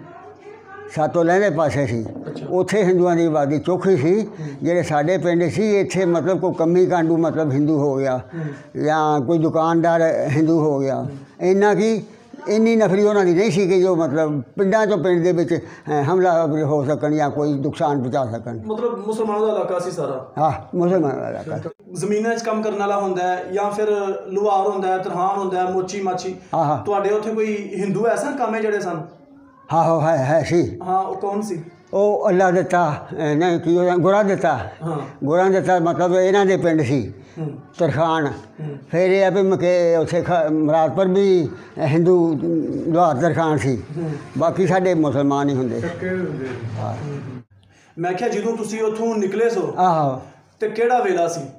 B: ਸਾਤੋਂ ਲਹਿੰਦੇ ਪਾਸੇ ਸੀ, ਉੱਥੇ ਹਿੰਦੂਆਂ ਦੀ ਆਬਾਦੀ ਚੋਖੀ ਸੀ। ਜਿਹੜੇ ਸਾਡੇ ਪਿੰਡ ਸੀ ਇੱਥੇ ਮਤਲਬ ਕੋਈ ਕੰਮੀ ਕਾਂਡੂ ਮਤਲਬ ਹਿੰਦੂ ਹੋ ਗਿਆ ਜਾਂ ਕੋਈ ਦੁਕਾਨਦਾਰ ਹਿੰਦੂ ਹੋ ਗਿਆ, ਇੰਨਾ ਕਿ ਇੰਨੀ ਨਫਰੀ ਉਹਨਾਂ ਦੀ ਨਹੀਂ ਸੀ ਕਿ ਜੋ ਮਤਲਬ ਪਿੰਡਾਂ 'ਚੋਂ ਪਿੰਡ ਦੇ ਵਿੱਚ ਹਮਲਾ ਹੋ ਸਕਣ ਜਾਂ ਕੋਈ ਨੁਕਸਾਨ ਪਹੁੰਚਾ ਸਕਣ।
A: ਮਤਲਬ ਮੁਸਲਮਾਨਾਂ ਦਾ ਇਲਾਕਾ ਸੀ ਸਾਰਾ।
B: ਹਾਂ, ਮੁਸਲਮਾਨਾਂ ਦਾ ਇਲਾਕਾ।
A: ਜ਼ਮੀਨਾਂ 'ਚ ਕੰਮ ਕਰਨ ਵਾਲਾ ਹੁੰਦਾ ਹੈ ਜਾਂ ਫਿਰ ਲੁਹਾਰ ਹੁੰਦਾ ਹੈ, ਤਰਖਾਣ ਹੁੰਦਾ ਹੈ, ਮੋਚੀ ਮਾਚੀ।
B: ਹਾਂ ਹਾਂ।
A: ਤੁਹਾਡੇ ਉੱਥੇ ਕੋਈ ਹਿੰਦੂ ਐਸਾ ਕਾਮੇ ਜਿਹੜੇ ਸਨ?
B: ਹਾਂ ਹਾਂ ਹੈ ਹੈ ਸੀ।
A: ਹਾਂ, ਉਹ ਕੌਣ ਸੀ? ਉਹ
B: ਅੱਲਾ ਦਿੱਤਾ ਨਹੀਂ ਕੀ ਗੁਰਾਂ ਦਿੱਤਾ।
A: ਹਾਂ,
B: ਗੁਰਾਂ ਦਿੱਤਾ ਮਤਲਬ ਇਹਨਾਂ ਦੇ ਪਿੰਡ ਸੀ ਤਰਖਾਣ। ਫਿਰ ਇਹ ਆ ਵੀ ਮਕੇ ਉੱਥੇ ਮੁਰਾਦਪੁਰ ਵੀ ਹਿੰਦੂ ਲੁਹਾਰ ਤਰਖਾਣ ਸੀ, ਬਾਕੀ ਸਾਡੇ ਮੁਸਲਮਾਨ ਹੀ ਹੁੰਦੇ। ਹਾਂ।
A: ਮੈਂ ਕਿਹਾ ਜਦੋਂ ਤੁਸੀਂ ਉੱਥੋਂ ਨਿਕਲੇ ਸੋ,
B: ਆਹੋ,
A: ਤੇ ਕਿਹੜਾ ਵੇਲਾ ਸੀ?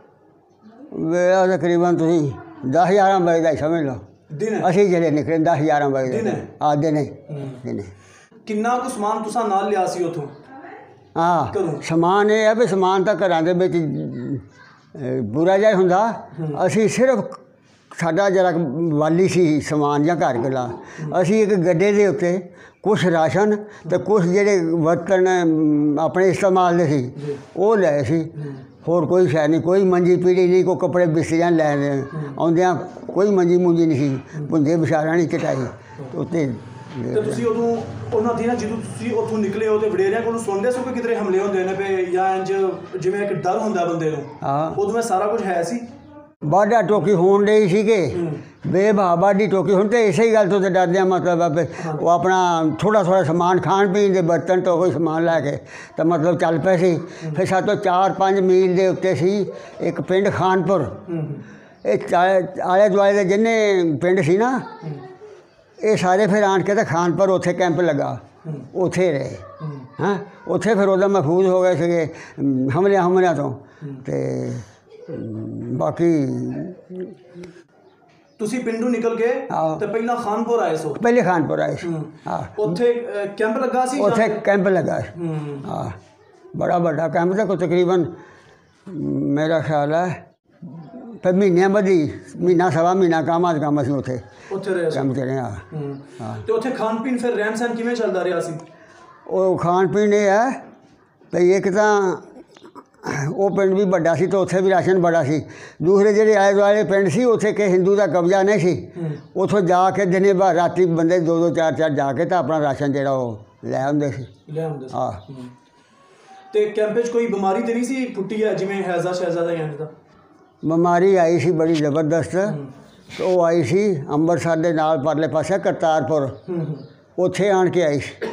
B: ਵੇਲਾ ਤਕਰੀਬਨ ਤੁਸੀਂ ਦਸ ਗਿਆਰਾਂ ਵਜੇ ਦਾ ਹੀ ਸਮਝ ਲਓ।
A: ਦਿਨ?
B: ਅਸੀਂ ਜਿਹੜੇ ਨਿਕਲੇ ਦਸ ਗਿਆਰਾਂ ਵਜੇ ਦੇ। ਆ ਦਿਨੇ ਦਿਨੇ। ਕਿੰਨਾ
A: ਕੁ ਸਮਾਨ ਤੁਸੀਂ ਨਾਲ ਲਿਆ ਸੀ ਉੱਥੋਂ?
B: ਹਾਂ, ਸਮਾਨ ਇਹ ਹੈ ਵੀ ਸਮਾਨ ਤਾਂ ਘਰਾਂ ਦੇ ਵਿੱਚ ਬੁਰਾ ਜਿਹਾ ਹੁੰਦਾ। ਅਸੀਂ ਸਿਰਫ ਸਾਡਾ ਜਰਾ ਵਾਲੀ ਸੀ ਸਮਾਨ ਜਾਂ ਘਰ ਗਲਾ, ਅਸੀਂ ਇੱਕ ਗੱਡੇ ਦੇ ਉੱਤੇ ਕੁਛ ਰਾਸ਼ਨ ਅਤੇ ਕੁਛ ਜਿਹੜੇ ਬਰਤਨ ਆਪਣੇ ਇਸਤੇਮਾਲ ਦੇ ਸੀ ਉਹ ਲਏ ਸੀ। ਹੋਰ ਕੋਈ ਸ਼ੈ ਨਹੀਂ, ਕੋਈ ਮੰਜੀ ਪੀੜੀ ਨਹੀਂ, ਕੋਈ ਕੱਪੜੇ ਬਿਸਤਰੀਆਂ ਲੈ ਰਹੇ ਆਉਂਦਿਆਂ, ਕੋਈ ਮੰਜੀ ਮੁੰਜੀ ਨਹੀਂ ਸੀ, ਭੁੰਜੇ ਵਿਛਾਰਾ ਨਹੀਂ ਚਟਾਈ ਉੱਤੇ।
A: ਤੇ ਤੁਸੀਂ ਉਦੋਂ ਉਹਨਾਂ ਦੀ ਨਾ ਜਦੋਂ ਤੁਸੀਂ ਉੱਥੋਂ ਨਿਕਲੇ ਹੋ ਤੇ ਵਡੇਰਿਆਂ ਕੋਲੋਂ ਸੁਣਦੇ ਸੋ ਕਿ ਕਿਧਰੇ ਹਮਲੇ ਹੁੰਦੇ ਨੇ ਪਏ ਜਾਂ ਇੰਜ ਜਿਵੇਂ ਇੱਕ ਡਰ ਹੁੰਦਾ ਬੰਦੇ ਨੂੰ?
B: ਹਾਂ,
A: ਉਦੋਂ ਇਹ ਸਾਰਾ ਕੁਝ ਹੈ ਸੀ?
B: ਬਾਡਾ ਟੋਕੀ ਹੋਣ ਡਈ ਸੀਗੇ, ਬੇਭਾ ਬਾਡੀ ਟੋਕੀ ਹੁਣ ਤੇ ਇਸੇ ਹੀ ਗੱਲ ਤੋਂ ਤੇ ਡਰਦੇ ਆ। ਮਤਲਬ ਉਹ ਆਪਣਾ ਥੋੜ੍ਹਾ ਥੋੜ੍ਹਾ ਸਮਾਨ ਖਾਣ ਪੀਣ ਦੇ ਬਰਤਨ ਤੋਂ ਕੋਈ ਸਮਾਨ ਲੈ ਕੇ ਤਾਂ ਮਤਲਬ ਚੱਲ ਪਏ ਸੀ। ਫਿਰ ਸਾਤੋਂ ਚਾਰ ਪੰਜ ਮੀਲ ਦੇ ਉੱਤੇ ਸੀ ਇੱਕ ਪਿੰਡ ਖਾਨਪੁਰ। ਇਹ ਆਲੇ ਦੁਆਲੇ ਦੇ ਜਿੰਨੇ ਪਿੰਡ ਸੀ ਨਾ, ਇਹ ਸਾਰੇ ਫਿਰ ਆਣ ਕੇ ਤਾਂ ਖਾਨਪੁਰ ਉੱਥੇ ਕੈਂਪ ਲੱਗਾ, ਉੱਥੇ ਰਹੇ। ਹਾਂ, ਉੱਥੇ ਫਿਰ ਉਹਦਾ ਮਹਿਫੂਜ਼ ਹੋ ਗਏ ਸੀਗੇ ਹਮਲਿਆਂ ਹਮਲਿਆਂ ਤੋਂ। ਅਤੇ ਬਾਕੀ
A: ਤੁਸੀਂ ਪਿੰਡੋਂ ਨਿਕਲ ਕੇ ਤੇ ਪਹਿਲਾਂ ਖਾਨਪੁਰ ਆਏ ਸੋ?
B: ਪਹਿਲੇ ਖਾਨਪੁਰ ਆਏ ਸੀ। ਹਾਂ,
A: ਉੱਥੇ ਕੈਂਪ ਲੱਗਾ ਸੀ?
B: ਉੱਥੇ ਕੈਂਪ ਲੱਗਾ ਸੀ। ਹਾਂ, ਬੜਾ ਵੱਡਾ ਕੈਂਪ ਤਾਂ ਕੋਈ ਤਕਰੀਬਨ ਮੇਰਾ ਖਿਆਲ ਹੈ ਫਿਰ ਮਹੀਨਿਆਂ ਬੱਧੀ ਮਹੀਨਾ ਸਵਾ ਮਹੀਨਾ ਕੰਮ ਅੱਜ ਕੰਮ ਅਸੀਂ ਉੱਥੇ
A: ਉੱਥੇ ਰਹੇ
B: ਕੰਮ 'ਚ ਰਹੇ। ਹਾਂ
A: ਹਾਂ। ਅਤੇ ਉੱਥੇ ਖਾਣ ਪੀਣ ਫਿਰ ਰਹਿਣ ਸਹਿਣ ਕਿਵੇਂ ਚੱਲਦਾ ਰਿਹਾ ਸੀ?
B: ਉਹ ਖਾਣ ਪੀਣ ਇਹ ਹੈ ਭਈ ਇੱਕ ਤਾਂ ਉਹ ਪਿੰਡ ਵੀ ਵੱਡਾ ਸੀ ਤਾਂ ਉੱਥੇ ਵੀ ਰਾਸ਼ਨ ਬੜਾ ਸੀ। ਦੂਸਰੇ ਜਿਹੜੇ ਆਲੇ ਦੁਆਲੇ ਪਿੰਡ ਸੀ ਉੱਥੇ ਕਿ ਹਿੰਦੂ ਦਾ ਕਬਜ਼ਾ ਨਹੀਂ ਸੀ, ਉੱਥੋਂ ਜਾ ਕੇ ਦਿਨੇ ਬਾਅਦ ਰਾਤੀ ਬੰਦੇ ਦੋ ਦੋ ਚਾਰ ਚਾਰ ਜਾ ਕੇ ਤਾਂ ਆਪਣਾ ਰਾਸ਼ਨ ਜਿਹੜਾ ਉਹ ਲੈ ਆਉਂਦੇ ਸੀ।
A: ਲੈ ਆਉਂਦੇ ਸੀ।
B: ਹਾਂ।
A: ਅਤੇ ਕੈਂਪ 'ਚ ਕੋਈ ਬਿਮਾਰੀ ਤਾਂ ਨਹੀਂ ਸੀ ਫੁੱਟੀ ਹੈ ਜਿਵੇਂ ਹੈਜ਼ਾ ਸ਼ਹਿਜ਼ਾ ਦਾ ਇੰਜ ਦਾ?
B: ਬਿਮਾਰੀ ਆਈ ਸੀ ਬੜੀ ਜ਼ਬਰਦਸਤ। ਉਹ ਆਈ ਸੀ ਅੰਮ੍ਰਿਤਸਰ ਦੇ ਨਾਲ ਪਰਲੇ ਪਾਸੇ ਕਰਤਾਰਪੁਰ, ਉੱਥੇ ਆਣ ਕੇ ਆਈ ਸੀ।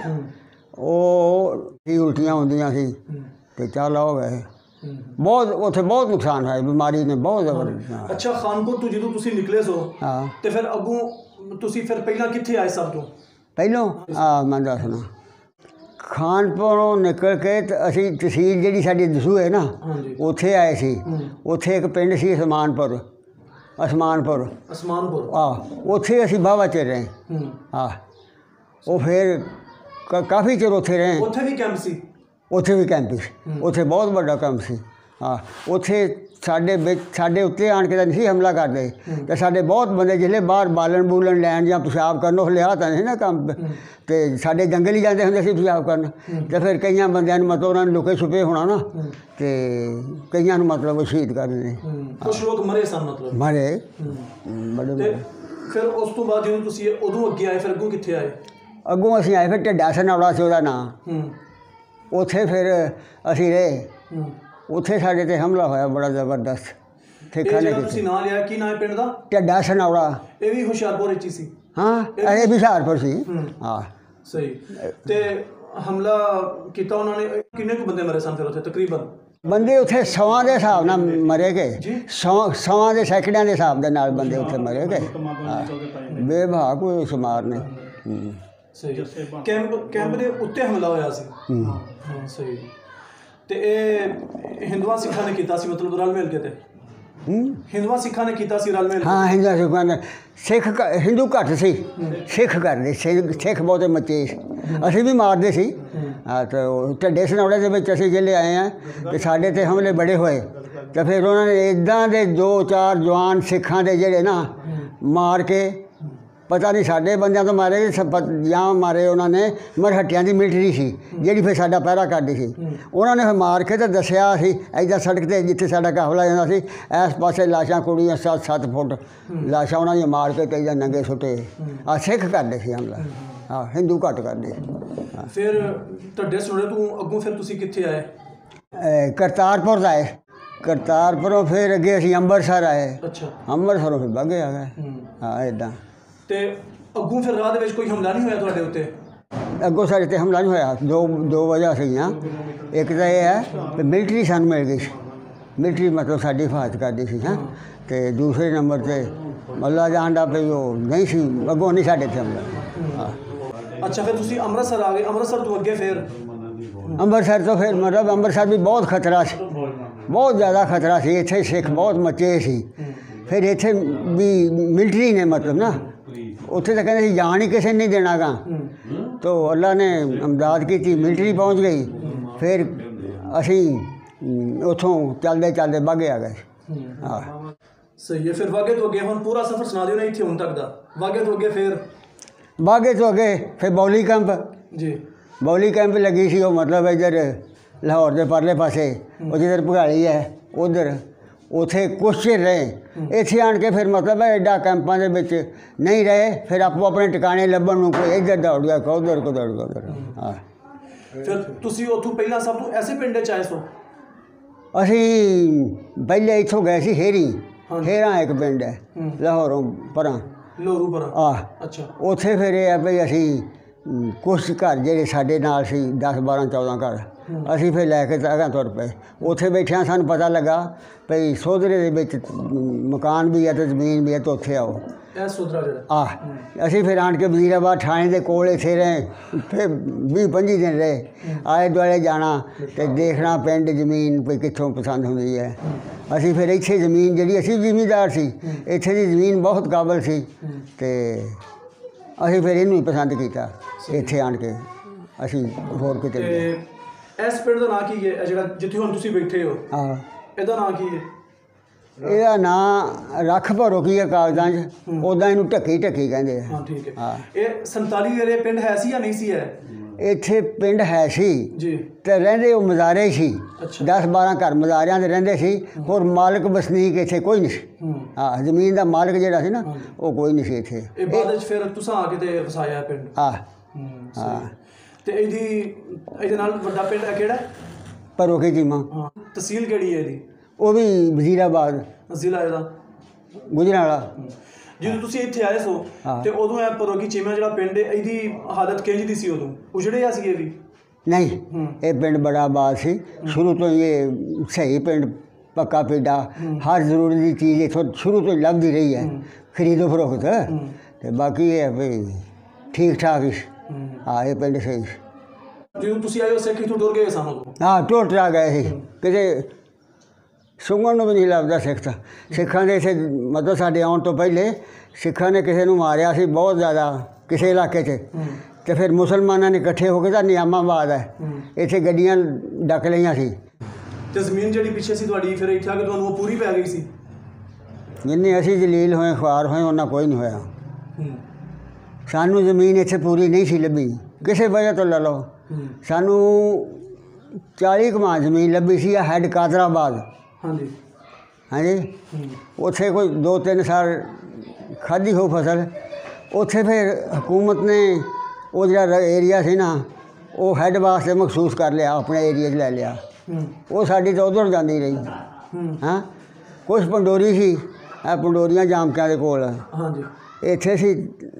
B: ਉਹ ਹੀ ਉਲਟੀਆਂ ਹੁੰਦੀਆਂ ਸੀ ਅਤੇ ਚੱਲ ਹੋ ਗਏ। ਬਹੁਤ ਉੱਥੇ ਬਹੁਤ ਨੁਕਸਾਨ ਹੋਇਆ ਬਿਮਾਰੀ ਨੇ, ਬਹੁਤ ਜ਼ਬਰਦਸਤ।
A: ਅੱਛਾ, ਖਾਨਪੁਰ ਤੋਂ ਜਦੋਂ ਤੁਸੀਂ ਨਿਕਲੇ ਸੋ,
B: ਹਾਂ,
A: ਅਤੇ ਫਿਰ ਅੱਗੋਂ ਤੁਸੀਂ ਫਿਰ ਪਹਿਲਾਂ ਕਿੱਥੇ ਆਏ ਸਭ ਤੋਂ
B: ਪਹਿਲੋਂ? ਹਾਂ, ਮੈਂ ਦੱਸਣਾ। ਖਾਨਪੁਰੋਂ ਨਿਕਲ ਕੇ ਤੇ ਅਸੀਂ ਤਹਿਸੀਲ ਜਿਹੜੀ ਸਾਡੀ ਦਸੂ ਹੈ ਨਾ, ਉੱਥੇ ਆਏ ਸੀ। ਉੱਥੇ ਇੱਕ ਪਿੰਡ ਸੀ ਅਸਮਾਨਪੁਰ, ਅਸਮਾਨਪੁਰ
A: ਅਸਮਾਨਪੁਰ
B: ਆਹ, ਉੱਥੇ ਅਸੀਂ ਵਾਹਵਾ ਚਿਰ ਰਹੇ। ਹਾਂ, ਉਹ ਫਿਰ ਕ ਕਾਫੀ ਚਿਰ ਉੱਥੇ ਰਹੇ।
A: ਉੱਥੇ ਵੀ ਕੈਂਪ ਸੀ? ਉੱਥੇ
B: ਵੀ ਕੈਂਪ ਸੀ, ਉੱਥੇ ਬਹੁਤ ਵੱਡਾ ਕੈਂਪ ਸੀ। ਹਾਂ, ਉੱਥੇ ਸਾਡੇ ਵਿੱਚ ਸਾਡੇ ਉੱਤੇ ਆਣ ਕੇ ਤਾਂ ਨਹੀਂ ਸੀ ਹਮਲਾ ਕਰਦੇ, ਅਤੇ ਸਾਡੇ ਬਹੁਤ ਬੰਦੇ ਜਿਹੜੇ ਬਾਹਰ ਬਾਲਣ ਬੂਲਣ ਲੈਣ ਜਾਂ ਪਿਸ਼ਾਬ ਕਰਨ ਉਹ ਲਿਆ ਤਾਂ ਨਹੀਂ ਨਾ ਕੰਮ, ਅਤੇ ਸਾਡੇ ਜੰਗਲ ਹੀ ਜਾਂਦੇ ਹੁੰਦੇ ਸੀ ਪਿਸ਼ਾਬ ਕਰਨ। ਅਤੇ ਫਿਰ ਕਈਆਂ ਬੰਦਿਆਂ ਨੂੰ ਮਤਲਬ ਉਹਨਾਂ ਨੂੰ ਲੁਕੇ ਛੁਪੇ ਹੋਣਾ ਨਾ, ਅਤੇ ਕਈਆਂ ਨੂੰ ਮਤਲਬ ਸ਼ਹੀਦ ਕਰ ਦਿੰਦੇ।
A: ਕੁਛ ਲੋਕ ਮਰੇ ਸਨ ਮਤਲਬ?
B: ਮਰੇ ਬੜੇ।
A: ਫਿਰ ਉਸ ਤੋਂ ਬਾਅਦ ਜਦੋਂ ਤੁਸੀਂ ਉਦੋਂ ਅੱਗੇ ਆਏ, ਫਿਰ ਅੱਗੋਂ ਕਿੱਥੇ ਆਏ?
B: ਅੱਗੋਂ ਅਸੀਂ ਆਏ ਫਿਰ ਢੱਡਾ ਸਨੌੜਾ ਸੀ ਉਹਦਾ ਨਾਂ। ਉੱਥੇ ਫਿਰ ਅਸੀਂ ਰਹੇ। ਉੱਥੇ ਸਾਡੇ 'ਤੇ ਹਮਲਾ ਹੋਇਆ ਬੜਾ ਜ਼ਬਰਦਸਤ।
A: ਸਿੱਖਾਂ ਨੇ ਤੁਸੀਂ ਨਾਂ ਲਿਆ, ਕੀ ਨਾਂ ਹੈ ਪਿੰਡ ਦਾ?
B: ਢੱਡਾ ਸਨੌੜਾ।
A: ਇਹ ਵੀ ਹੁਸ਼ਿਆਰਪੁਰ ਵਿੱਚ ਹੀ ਸੀ?
B: ਹਾਂ, ਇਹ ਵੀ ਹੁਸ਼ਿਆਰਪੁਰ ਸੀ। ਹਾਂ,
A: ਸਹੀ। ਅਤੇ ਹਮਲਾ ਕੀਤਾ ਉਹਨਾਂ ਨੇ, ਕਿੰਨੇ ਕੁ ਬੰਦੇ ਮਰੇ ਸਨ ਫਿਰ ਉੱਥੇ ਤਕਰੀਬਨ?
B: ਬੰਦੇ ਉੱਥੇ ਸੌਆਂ ਦੇ ਹਿਸਾਬ ਨਾਲ ਮਰੇ ਗਏ। ਸੌ ਸੌਆਂ ਦੇ ਸੈਂਕੜਿਆਂ ਦੇ ਹਿਸਾਬ ਦੇ ਨਾਲ ਬੰਦੇ ਉੱਥੇ ਮਰੇ ਗਏ। ਬੇਭਾ ਕੋਈ ਸ਼ੁਮਾਰ ਨਹੀਂ।
A: ਸਹੀ। ਕੈਂਪ ਕੈਂਪ ਦੇ ਉੱਤੇ ਹਮਲਾ ਹੋਇਆ ਸੀ? ਹਾਂ, ਸਹੀ। ਅਤੇ ਇਹ ਹਿੰਦੂਆਂ ਸਿੱਖਾਂ ਨੇ ਕੀਤਾ ਸੀ ਮਤਲਬ ਰਲ ਮਿਲ ਕੇ? ਤੇ ਹਿੰਦੂਆਂ ਸਿੱਖਾਂ ਨੇ ਕੀਤਾ ਸੀ ਰਲ ਮਿਲ ਕੇ? ਹਾਂ,
B: ਹਿੰਦੂਆਂ ਸਿੱਖਾਂ ਨੇ। ਸਿੱਖ ਹਿੰਦੂ ਘੱਟ ਸੀ, ਸਿੱਖ ਕਰਦੇ। ਸਿੱਖ ਬਹੁਤੇ ਮੱਚੇ, ਅਸੀਂ ਵੀ ਮਾਰਦੇ ਸੀ। ਹਾਂ, ਅਤੇ ਉਹ ਢੱਡੇ ਸਨੌੜੇ ਦੇ ਵਿੱਚ ਅਸੀਂ ਜਿਹੜੇ ਆਏ ਹਾਂ ਅਤੇ ਸਾਡੇ 'ਤੇ ਹਮਲੇ ਬੜੇ ਹੋਏ, ਅਤੇ ਫਿਰ ਉਹਨਾਂ ਨੇ ਇੱਦਾਂ ਦੇ ਦੋ ਚਾਰ ਜਵਾਨ ਸਿੱਖਾਂ ਦੇ ਜਿਹੜੇ ਨਾ ਮਾਰ ਕੇ ਪਤਾ ਨਹੀਂ ਸਾਡੇ ਬੰਦਿਆਂ ਤੋਂ ਮਾਰੇ ਜਾਂ ਮਾਰੇ ਉਹਨਾਂ ਨੇ ਮਰਹੱਟਿਆਂ ਦੀ ਮਿਲਟਰੀ ਸੀ ਜਿਹੜੀ ਫਿਰ ਸਾਡਾ ਪਹਿਰਾ ਕਰਦੀ ਸੀ। ਉਹਨਾਂ ਨੇ ਫਿਰ ਮਾਰ ਕੇ ਤੇ ਦੱਸਿਆ ਸੀ ਇੱਦਾਂ ਸੜਕ 'ਤੇ ਜਿੱਥੇ ਸਾਡਾ ਕਾਫਲਾ ਜਾਂਦਾ ਸੀ ਇਸ ਪਾਸੇ ਲਾਸ਼ਾਂ ਕੁੜੀਆਂ ਸੱਤ ਸੱਤ ਫੁੱਟ ਲਾਸ਼ਾਂ ਉਹਨਾਂ ਦੀਆਂ ਮਾਰ ਕੇ ਤੇ ਇੱਦਾਂ ਨੰਗੇ ਸੁੱਟੇ। ਆ ਸਿੱਖ ਕਰਦੇ ਸੀ ਹਮਲਾ, ਹਾਂ ਹਿੰਦੂ ਘੱਟ ਕਰਦੇ ਸੀ।
A: ਫਿਰ ਤੁਹਾਡੇ ਸੁਣੇ ਤੋਂ ਅੱਗੋਂ ਫਿਰ ਤੁਸੀਂ ਕਿੱਥੇ ਆਏ?
B: ਕਰਤਾਰਪੁਰ ਆਏ, ਕਰਤਾਰਪੁਰੋਂ ਫਿਰ ਅੱਗੇ ਅਸੀਂ ਅੰਮ੍ਰਿਤਸਰ ਆਏ।
A: ਅੱਛਾ,
B: ਅੰਮ੍ਰਿਤਸਰੋਂ ਫਿਰ ਬਾਗੇ ਆ ਗਏ। ਹਾਂ ਇੱਦਾਂ।
A: ਤੇ ਅੱਗੋਂ ਫਿਰ ਰਾਹ ਦੇ ਵਿੱਚ ਕੋਈ ਹਮਲਾ ਨਹੀਂ ਹੋਇਆ ਤੁਹਾਡੇ ਉੱਤੇ?
B: ਅੱਗੋਂ ਸਾਡੇ 'ਤੇ ਹਮਲਾ ਨਹੀਂ ਹੋਇਆ। ਦੋ ਦੋ ਵਜ੍ਹਾ ਸੀਗੀਆਂ। ਇੱਕ ਤਾਂ ਇਹ ਹੈ ਕਿ ਮਿਲਟਰੀ ਸਾਨੂੰ ਮਿਲ ਗਈ ਸੀ, ਮਿਲਟਰੀ ਮਤਲਬ ਸਾਡੀ ਹਿਫਾਜ਼ਤ ਕਰਦੀ ਸੀ। ਹਾਂ ਅਤੇ ਦੂਸਰੇ ਨੰਬਰ 'ਤੇ ਮੱਲਾ ਜਾਣ ਦਾ ਵੀ ਉਹ ਨਹੀਂ ਸੀ, ਅੱਗੋਂ ਨਹੀਂ ਸਾਡੇ 'ਤੇ ਹਮਲਾ। ਹਾਂ।
A: ਅੱਛਾ, ਫਿਰ ਤੁਸੀਂ ਅੰਮ੍ਰਿਤਸਰ ਆ ਗਏ। ਅੰਮ੍ਰਿਤਸਰ ਤੋਂ ਅੱਗੇ ਫਿਰ?
B: ਅੰਮ੍ਰਿਤਸਰ ਤੋਂ ਫਿਰ ਮਤਲਬ ਅੰਮ੍ਰਿਤਸਰ ਵੀ ਬਹੁਤ ਖਤਰਾ ਸੀ, ਬਹੁਤ ਜ਼ਿਆਦਾ ਖਤਰਾ ਸੀ। ਇੱਥੇ ਸਿੱਖ ਬਹੁਤ ਮੱਚੇ ਸੀ। ਫਿਰ ਇੱਥੇ ਵੀ ਮਿਲਟਰੀ ਨੇ ਮਤਲਬ ਨਾ ਉੱਥੇ ਤਾਂ ਕਹਿੰਦੇ ਸੀ ਜਾਣ ਹੀ ਕਿਸੇ ਨੇ ਨਹੀਂ ਦੇਣਾ ਗਾ। ਤੋ ਅੱਲਾ ਨੇ ਇਮਦਾਦ ਕੀਤੀ, ਮਿਲਟਰੀ ਪਹੁੰਚ ਗਈ। ਫਿਰ ਅਸੀਂ ਉੱਥੋਂ ਚੱਲਦੇ ਚੱਲਦੇ ਬਾਗੇ ਆ ਗਏ। ਹਾਂ
A: ਸਹੀ ਹੈ। ਫਿਰ ਵਾਗੇ ਤੋਂ ਅੱਗੇ ਹੁਣ ਪੂਰਾ ਸਫ਼ਰ ਸੁਣਾ ਦਿਓ ਨਾ ਇੱਥੇ ਹੁਣ ਤੱਕ ਦਾ। ਵਾਗੇ ਤੋਂ ਅੱਗੇ ਫਿਰ? ਬਾਗੇ
B: ਤੋਂ ਅੱਗੇ ਫਿਰ ਬੌਲੀ ਕੈਂਪ
A: ਜੀ।
B: ਬੌਲੀ ਕੈਂਪ ਲੱਗੀ ਸੀ ਉਹ ਮਤਲਬ ਇੱਧਰ ਲਾਹੌਰ ਦੇ ਪਰਲੇ ਪਾਸੇ, ਉਹ ਜਿੱਧਰ ਭਗਾਲੀ ਹੈ ਉੱਧਰ। ਉੱਥੇ ਕੁਛ ਚਿਰ ਰਹੇ। ਇੱਥੇ ਆਣ ਕੇ ਫਿਰ ਮਤਲਬ ਐਡਾ ਕੈਂਪਾਂ ਦੇ ਵਿੱਚ ਨਹੀਂ ਰਹੇ। ਫਿਰ ਆਪੋ ਆਪਣੇ ਟਿਕਾਣੇ ਲੱਭਣ ਨੂੰ ਕੋਈ ਇੱਧਰ ਦੌੜ ਗਿਆ, ਕੋਈ ਉੱਧਰ ਕੋਈ ਦੌੜ ਗਿਆ ਉੱਧਰ। ਹਾਂ।
A: ਫਿਰ ਤੁਸੀਂ ਉੱਥੋਂ ਪਹਿਲਾਂ ਸਭ ਤੋਂ ਐਸੇ ਪਿੰਡ 'ਚ ਆਏ ਸੋ?
B: ਅਸੀਂ ਪਹਿਲੇ ਇੱਥੋਂ ਗਏ ਸੀ ਹੇਰੀ। ਹੇਰਾ ਇੱਕ ਪਿੰਡ ਹੈ ਲਾਹੌਰੋਂ ਪਰਾਂ,
A: ਲੋਰੂ ਪਰਾਂ।
B: ਆਹ
A: ਅੱਛਾ।
B: ਉੱਥੇ ਫਿਰ ਇਹ ਹੈ ਵੀ ਅਸੀਂ ਕੁਛ ਘਰ ਜਿਹੜੇ ਸਾਡੇ ਨਾਲ ਸੀ ਦਸ ਬਾਰਾਂ ਚੌਦਾਂ ਘਰ, ਅਸੀਂ ਫਿਰ ਲੈ ਕੇ ਅਗਾਂਹ ਤੁਰ ਪਏ। ਉੱਥੇ ਬੈਠਿਆਂ ਸਾਨੂੰ ਪਤਾ ਲੱਗਾ ਭਈ ਸੋਧਰੇ ਦੇ ਵਿੱਚ ਮਕਾਨ ਵੀ ਹੈ ਅਤੇ ਜ਼ਮੀਨ ਵੀ ਹੈ, ਤਾਂ ਉੱਥੇ ਆਓ।
A: ਇਹ ਸੋਧਰਾ ਜਿਹੜਾ?
B: ਆਹ ਅਸੀਂ ਫਿਰ ਆਣ ਕੇ ਵਜ਼ੀਰਾਬਾਦ ਥਾਣੇ ਦੇ ਕੋਲ ਇੱਥੇ ਰਹੇ। ਫਿਰ ਵੀਹ ਪੰਜੀ ਦਿਨ ਰਹੇ। ਆਲੇ ਦੁਆਲੇ ਜਾਣਾ ਅਤੇ ਦੇਖਣਾ ਪਿੰਡ ਜ਼ਮੀਨ ਵੀ ਕਿੱਥੋਂ ਪਸੰਦ ਹੁੰਦੀ ਹੈ। ਅਸੀਂ ਫਿਰ ਇੱਥੇ ਜ਼ਮੀਨ ਜਿਹੜੀ, ਅਸੀਂ ਜ਼ਿਮੀਂਦਾਰ ਸੀ, ਇੱਥੇ ਦੀ ਜ਼ਮੀਨ ਬਹੁਤ ਕਾਬਲ ਸੀ ਅਤੇ ਅਸੀਂ ਫਿਰ ਇਹਨੂੰ ਹੀ ਪਸੰਦ ਕੀਤਾ। ਇੱਥੇ ਆਣ ਕੇ ਅਸੀਂ ਹੋਰ ਕਿਤੇ।
A: ਇਸ ਪਿੰਡ ਦਾ ਨਾਂ ਕੀ ਹੈ ਜਿਹੜਾ ਜਿੱਥੇ ਹੁਣ ਤੁਸੀਂ ਬੈਠੇ ਹੋ?
B: ਹਾਂ,
A: ਇਹਦਾ ਨਾਂ ਕੀ ਹੈ?
B: ਇਹਦਾ ਨਾਂ ਰੱਖ ਭਰੋ ਕੀ ਹੈ ਕਾਗਜ਼ਾਂ 'ਚ, ਉੱਦਾਂ ਇਹਨੂੰ ਢੱਕੀ ਢੱਕੀ ਕਹਿੰਦੇ ਆ।
A: ਹਾਂ ਠੀਕ ਹੈ। ਹਾਂ। ਇਹ ਸੰਤਾਲੀ ਵੇਲੇ ਪਿੰਡ ਹੈ ਸੀ ਜਾਂ ਨਹੀਂ ਸੀ? ਹੈ
B: ਇੱਥੇ ਪਿੰਡ ਹੈ ਸੀ
A: ਜੀ,
B: ਅਤੇ ਰਹਿੰਦੇ ਉਹ ਮਜ਼ਾਰੇ ਸੀ। ਦਸ ਬਾਰਾਂ ਘਰ ਮਜ਼ਾਰਿਆਂ ਦੇ ਰਹਿੰਦੇ ਸੀ। ਹੋਰ ਮਾਲਕ ਵਸਨੀਕ ਇੱਥੇ ਕੋਈ ਨਹੀਂ ਸੀ। ਹਾਂ, ਜ਼ਮੀਨ ਦਾ ਮਾਲਕ ਜਿਹੜਾ ਸੀ ਨਾ ਉਹ ਕੋਈ ਨਹੀਂ ਸੀ ਇੱਥੇ।
A: ਇਹ ਬਾਅਦ ਵਿੱਚ ਫਿਰ ਤੁਸੀਂ ਆ ਕੇ ਤੇ ਵਸਾਇਆ ਪਿੰਡ?
B: ਹਾਂ
A: ਹਾਂ। ਤੇ ਇਹਦੀ ਇਹਦੇ ਨਾਲ ਵੱਡਾ ਪਿੰਡ ਹੈ ਕਿਹੜਾ?
B: ਭਰੋ ਕੀ ਚੀਮਾ।
A: ਹਾਂ। ਤਹਿਸੀਲ ਕਿਹੜੀ ਹੈ ਇਹਦੀ?
B: ਉਹ ਵੀ ਵਜ਼ੀਰਾਬਾਦ।
A: ਜ਼ਿਲ੍ਹਾ ਇਹਦਾ?
B: ਗੁਜਰਾਂਵਾਲਾ।
A: ਜਦੋਂ ਤੁਸੀਂ ਇੱਥੇ ਆਏ ਸੋ ਤੇ ਉਦੋਂ ਇਹ ਭਰੋਗੀ ਚੀਮਾ ਜਿਹੜਾ ਪਿੰਡ ਹੈ ਇਹਦੀ ਹਾਲਤ ਕਿੰਝ ਦੀ ਸੀ ਉਦੋਂ? ਉਜੜਿਆ ਸੀ ਇਹ ਵੀ?
B: ਨਹੀਂ, ਇਹ ਪਿੰਡ ਬੜਾ ਆਬਾਦ ਸੀ ਸ਼ੁਰੂ ਤੋਂ ਹੀ। ਇਹ ਸਹੀ ਪਿੰਡ, ਪੱਕਾ ਪਿੰਡਾ, ਹਰ ਜ਼ਰੂਰੀ ਦੀ ਚੀਜ਼ ਇੱਥੋਂ ਸ਼ੁਰੂ ਤੋਂ ਹੀ ਲੱਭਦੀ ਰਹੀ ਹੈ, ਖਰੀਦੋ ਫਰੋਖਤ। ਅਤੇ ਬਾਕੀ ਇਹ ਵੀ ਠੀਕ ਠਾਕ ਹੀ। ਹਾਂ, ਇਹ ਪਿੰਡ ਸਹੀ।
A: ਜਦੋਂ ਤੁਸੀਂ ਆਏ ਹੋ ਸਿੱਖ ਇੱਥੋਂ ਟੁਰ ਗਏ ਸਾਨੂੰ?
B: ਹਾਂ, ਟੁਰ ਟਰਾ ਗਏ ਸੀ। ਕਿਤੇ ਸੁੰਘਣ ਨੂੰ ਵੀ ਨਹੀਂ ਲੱਭਦਾ ਸਿੱਖ ਤਾਂ। ਸਿੱਖਾਂ ਦੇ ਇੱਥੇ ਮਤਲਬ ਸਾਡੇ ਆਉਣ ਤੋਂ ਪਹਿਲੇ ਸਿੱਖਾਂ ਨੇ ਕਿਸੇ ਨੂੰ ਮਾਰਿਆ ਸੀ ਬਹੁਤ ਜ਼ਿਆਦਾ ਕਿਸੇ ਇਲਾਕੇ 'ਚ, ਅਤੇ ਫਿਰ ਮੁਸਲਮਾਨਾਂ ਨੇ ਇਕੱਠੇ ਹੋ ਕੇ ਤਾਂ ਨਿਜ਼ਾਮਾਬਾਦ ਹੈ ਇੱਥੇ ਗੱਡੀਆਂ ਡੱਕ ਲਈਆਂ ਸੀ।
A: ਅਤੇ ਜ਼ਮੀਨ ਜਿਹੜੀ ਪਿੱਛੇ ਸੀ ਤੁਹਾਡੀ ਫਿਰ ਇੱਥੇ ਆ ਕੇ ਤੁਹਾਨੂੰ ਉਹ ਪੂਰੀ ਪੈ ਗਈ ਸੀ?
B: ਜਿੰਨੇ ਅਸੀਂ ਜਲੀਲ ਹੋਏ ਖੁਆਰ ਹੋਏ ਉਹਨਾਂ ਕੋਈ ਨਹੀਂ ਹੋਇਆ। ਸਾਨੂੰ ਜ਼ਮੀਨ ਇੱਥੇ ਪੂਰੀ ਨਹੀਂ ਸੀ ਲੱਭੀ ਕਿਸੇ ਵਜ੍ਹਾ ਤੋਂ। ਲੈ ਲਓ, ਸਾਨੂੰ ਚਾਲੀ ਕਮਾਂ ਜ਼ਮੀਨ ਲੱਭੀ ਸੀ ਆ ਹੈਡ ਕਾਦਰਾਬਾਦ। ਹਾਂਜੀ ਹਾਂਜੀ। ਉੱਥੇ ਕੋਈ ਦੋ ਤਿੰਨ ਸਾਲ ਖਾਧੀ ਹੋ ਫਸਲ। ਉੱਥੇ ਫਿਰ ਹਕੂਮਤ ਨੇ ਉਹ ਜਿਹੜਾ ਏਰੀਆ ਸੀ ਨਾ ਉਹ ਹੈਡ ਵਾਸਤੇ ਮਖਸੂਸ ਕਰ ਲਿਆ, ਆਪਣੇ ਏਰੀਏ 'ਚ ਲੈ ਲਿਆ। ਉਹ ਸਾਡੀ ਤਾਂ ਉੱਧਰ ਜਾਂਦੀ ਰਹੀ। ਹਾਂ, ਕੁਛ ਪੰਡੋਰੀ ਸੀ, ਇਹ ਪੰਡੋਰੀਆਂ ਜਾਮਕਿਆਂ ਦੇ ਕੋਲ। ਹਾਂਜੀ। ਇੱਥੇ ਸੀ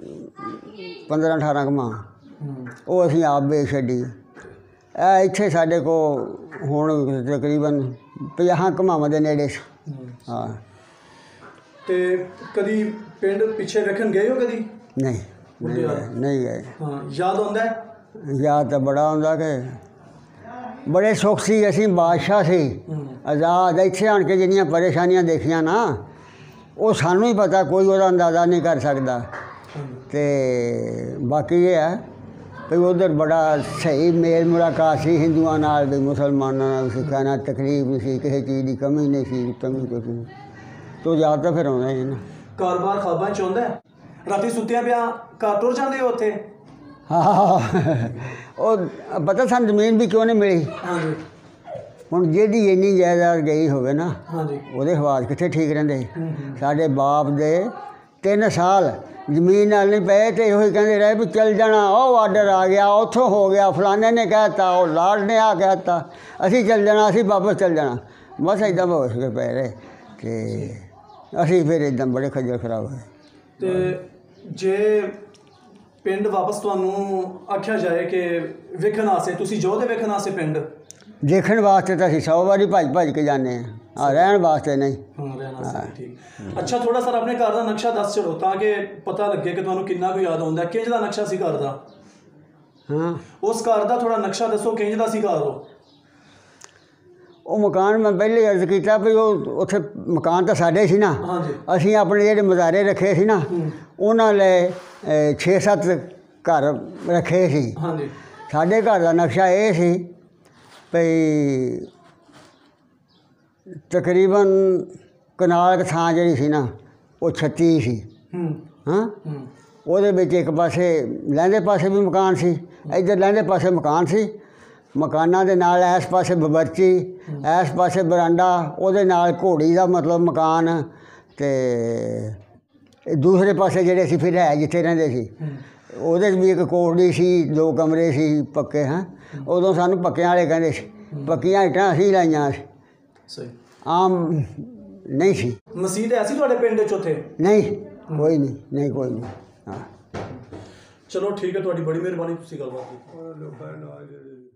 B: ਪੰਦਰਾਂ ਅਠਾਰਾਂ ਕਮਾਂ, ਉਹ ਅਸੀਂ ਆਪ ਵੇਚ ਛੱਡੀ। ਇਹ ਇੱਥੇ ਸਾਡੇ ਕੋਲ ਹੁਣ ਤਕਰੀਬਨ ਪੰਜਾਹਾਂ ਕਮਾਵਾਂ ਦੇ ਨੇੜੇ ਸੀ। ਹਾਂ। ਅਤੇ ਕਦੀ ਪਿੰਡ ਪਿੱਛੇ ਵੇਖਣ ਗਏ ਹੋ ਕਦੀ? ਨਹੀਂ, ਨਹੀਂ ਗਏ, ਨਹੀਂ ਗਏ। ਹਾਂ। ਯਾਦ ਆਉਂਦਾ? ਯਾਦ ਤਾਂ ਬੜਾ ਆਉਂਦਾ ਕਿ ਬੜੇ ਸੁੱਖ ਸੀ, ਅਸੀਂ ਬਾਦਸ਼ਾਹ ਸੀ, ਆਜ਼ਾਦ। ਇੱਥੇ ਆਣ ਕੇ ਜਿੰਨੀਆਂ ਪਰੇਸ਼ਾਨੀਆਂ ਦੇਖੀਆਂ ਨਾ ਉਹ ਸਾਨੂੰ ਹੀ ਪਤਾ, ਕੋਈ ਉਹਦਾ ਅੰਦਾਜ਼ਾ ਨਹੀਂ ਕਰ ਸਕਦਾ। ਅਤੇ ਬਾਕੀ ਇਹ ਹੈ ਵੀ ਉੱਧਰ ਬੜਾ ਸਹੀ ਮੇਲ ਮੁਲਾਕਾਤ ਸੀ ਹਿੰਦੂਆਂ ਨਾਲ ਵੀ, ਮੁਸਲਮਾਨਾਂ ਨਾਲ, ਸਿੱਖਾਂ ਨਾਲ ਤਕਲੀਫ ਨਹੀਂ ਸੀ, ਕਿਸੇ ਚੀਜ਼ ਦੀ ਕਮੀ ਨਹੀਂ ਸੀ, ਕਮੀ ਕੁਛ ਨਹੀਂ। ਤੋ ਯਾਦ ਤਾਂ ਫਿਰ ਆਉਂਦਾ ਹੀ ਨਾ।
A: ਘਰ-ਬਾਰ ਖਾਬਾਂ ਚ ਆਉਂਦਾ ਹੈ? ਰਾਤੀ ਸੁੱਤਿਆਂ ਪਿਆ ਘਰ ਤੁਰ ਜਾਂਦੇ ਹੋ ਉੱਥੇ?
B: ਹਾਂ ਉਹ ਪਤਾ ਸਾਨੂੰ ਜ਼ਮੀਨ ਵੀ ਕਿਉਂ ਨਹੀਂ ਮਿਲੀ।
A: ਹਾਂਜੀ
B: ਹੁਣ ਜਿਹਦੀ ਇੰਨੀ ਜਾਇਦਾਦ ਗਈ ਹੋਵੇ ਨਾ,
A: ਹਾਂਜੀ
B: ਉਹਦੇ ਹਵਾਸ ਕਿੱਥੇ ਠੀਕ ਰਹਿੰਦੇ। ਸਾਡੇ ਬਾਪ ਦੇ ਤਿੰਨ ਸਾਲ ਜ਼ਮੀਨ ਨਾਲ ਨਹੀਂ ਪਏ ਤੇ ਇਹੋ ਹੀ ਕਹਿੰਦੇ ਰਹੇ ਵੀ ਚੱਲ ਜਾਣਾ, ਉਹ ਆਰਡਰ ਆ ਗਿਆ, ਉੱਥੋਂ ਹੋ ਗਿਆ, ਫਲਾਣੇ ਨੇ ਕਹਿ ਦਿੱਤਾ, ਉਹ ਲਾਰਡ ਨੇ ਆ ਕਹਿ ਦਿੱਤਾ, ਅਸੀਂ ਚੱਲ ਜਾਣਾ, ਅਸੀਂ ਵਾਪਸ ਚੱਲ ਜਾਣਾ। ਬਸ ਇੱਦਾਂ ਹੋਸ਼ ਕੇ ਪਏ ਰਹੇ ਤੇ ਅਸੀਂ ਫਿਰ ਇੱਦਾਂ ਬੜੇ ਖੱਜਲ ਖਰਾਬ ਹੋਏ।
A: ਤੇ ਜੇ ਪਿੰਡ ਵਾਪਸ ਤੁਹਾਨੂੰ ਆਖਿਆ ਜਾਏ ਕਿ ਵੇਖਣ ਵਾਸਤੇ, ਤੁਸੀਂ ਜੋ ਦੇ ਵੇਖਣ ਵਾਸਤੇ ਪਿੰਡ?
B: ਦੇਖਣ ਵਾਸਤੇ ਤਾਂ ਅਸੀਂ ਸੌ ਵਾਰੀ ਭੱਜ ਭੱਜ ਕੇ ਜਾਂਦੇ ਹਾਂ, ਹਾਂ ਰਹਿਣ ਵਾਸਤੇ ਨਹੀਂ।
A: ਹਾਂ ਰਹਿਣ ਵਾਸਤੇ ਠੀਕ। ਅੱਛਾ ਥੋੜਾ ਸਰ ਆਪਣੇ ਘਰ ਦਾ ਨਕਸ਼ਾ ਦੱਸ ਛੜੋ ਤਾਂ ਕਿ ਪਤਾ ਲੱਗੇ ਕਿ ਤੁਹਾਨੂੰ ਕਿੰਨਾ ਕੁ ਯਾਦ ਆਉਂਦਾ। ਕਿੰਝ ਦਾ ਨਕਸ਼ਾ ਸੀ ਘਰ ਦਾ?
B: ਹਾਂ
A: ਉਸ ਘਰ ਦਾ ਥੋੜਾ ਨਕਸ਼ਾ ਦੱਸੋ, ਕਿੰਝ ਦਾ ਸੀ ਘਰ ਉਹ?
B: ਉਹ ਮਕਾਨ ਮੈਂ ਪਹਿਲੇ ਅਰਜ਼ ਕੀਤਾ ਵੀ ਉਹ ਉੱਥੇ ਮਕਾਨ ਤਾਂ ਸਾਡੇ ਸੀ ਨਾ।
A: ਹਾਂਜੀ
B: ਅਸੀਂ ਆਪਣੇ ਜਿਹੜੇ ਮਜ਼ਾਰੇ ਰੱਖੇ ਸੀ ਨਾ, ਉਹਨਾਂ ਲਈ ਛੇ ਸੱਤ ਘਰ ਰੱਖੇ ਸੀ।
A: ਹਾਂਜੀ
B: ਸਾਡੇ ਘਰ ਦਾ ਨਕਸ਼ਾ ਇਹ ਸੀ ਭਈ ਤਕਰੀਬਨ ਕਨਾਲ ਕੁ ਥਾਂ ਜਿਹੜੀ ਸੀ ਨਾ ਉਹ ਛੱਤੀ ਸੀ।
A: ਹੂੰ
B: ਹਾਂ
A: ਹੂੰ
B: ਉਹਦੇ ਵਿੱਚ ਇੱਕ ਪਾਸੇ ਲਹਿੰਦੇ ਪਾਸੇ ਵੀ ਮਕਾਨ ਸੀ, ਇੱਧਰ ਲਹਿੰਦੇ ਪਾਸੇ ਮਕਾਨ ਸੀ। ਮਕਾਨਾਂ ਦੇ ਨਾਲ ਇਸ ਪਾਸੇ ਬਵਰਚੀ, ਇਸ ਪਾਸੇ ਬਰਾਂਡਾ, ਉਹਦੇ ਨਾਲ ਘੋੜੀ ਦਾ ਮਤਲਬ ਮਕਾਨ, ਅਤੇ ਦੂਸਰੇ ਪਾਸੇ ਜਿਹੜੇ ਅਸੀਂ ਫਿਰ ਹੈ ਜਿੱਥੇ ਰਹਿੰਦੇ ਸੀ ਉਹਦੇ 'ਚ ਵੀ ਇੱਕ ਕੋਠੜੀ ਸੀ, ਦੋ ਕਮਰੇ ਸੀ ਪੱਕੇ। ਹਾਂ ਉਦੋਂ ਸਾਨੂੰ ਪੱਕਿਆਂ ਵਾਲੇ ਕਹਿੰਦੇ ਸੀ, ਪੱਕੀਆਂ ਇੱਟਾਂ ਅਸੀਂ ਲਾਈਆਂ ਸੀ,
A: ਸਹੀ
B: ਆਮ ਨਹੀਂ ਸੀ।
A: ਮਸਜਿਦ ਹੈ ਸੀ ਤੁਹਾਡੇ ਪਿੰਡ 'ਚ ਉੱਥੇ?
B: ਨਹੀਂ ਕੋਈ ਨਹੀਂ, ਨਹੀਂ ਕੋਈ ਨਹੀਂ। ਹਾਂ
A: ਚਲੋ ਠੀਕ ਹੈ, ਤੁਹਾਡੀ ਬੜੀ ਮਿਹਰਬਾਨੀ, ਤੁਸੀਂ ਗੱਲਬਾਤ ਕੀਤੀ।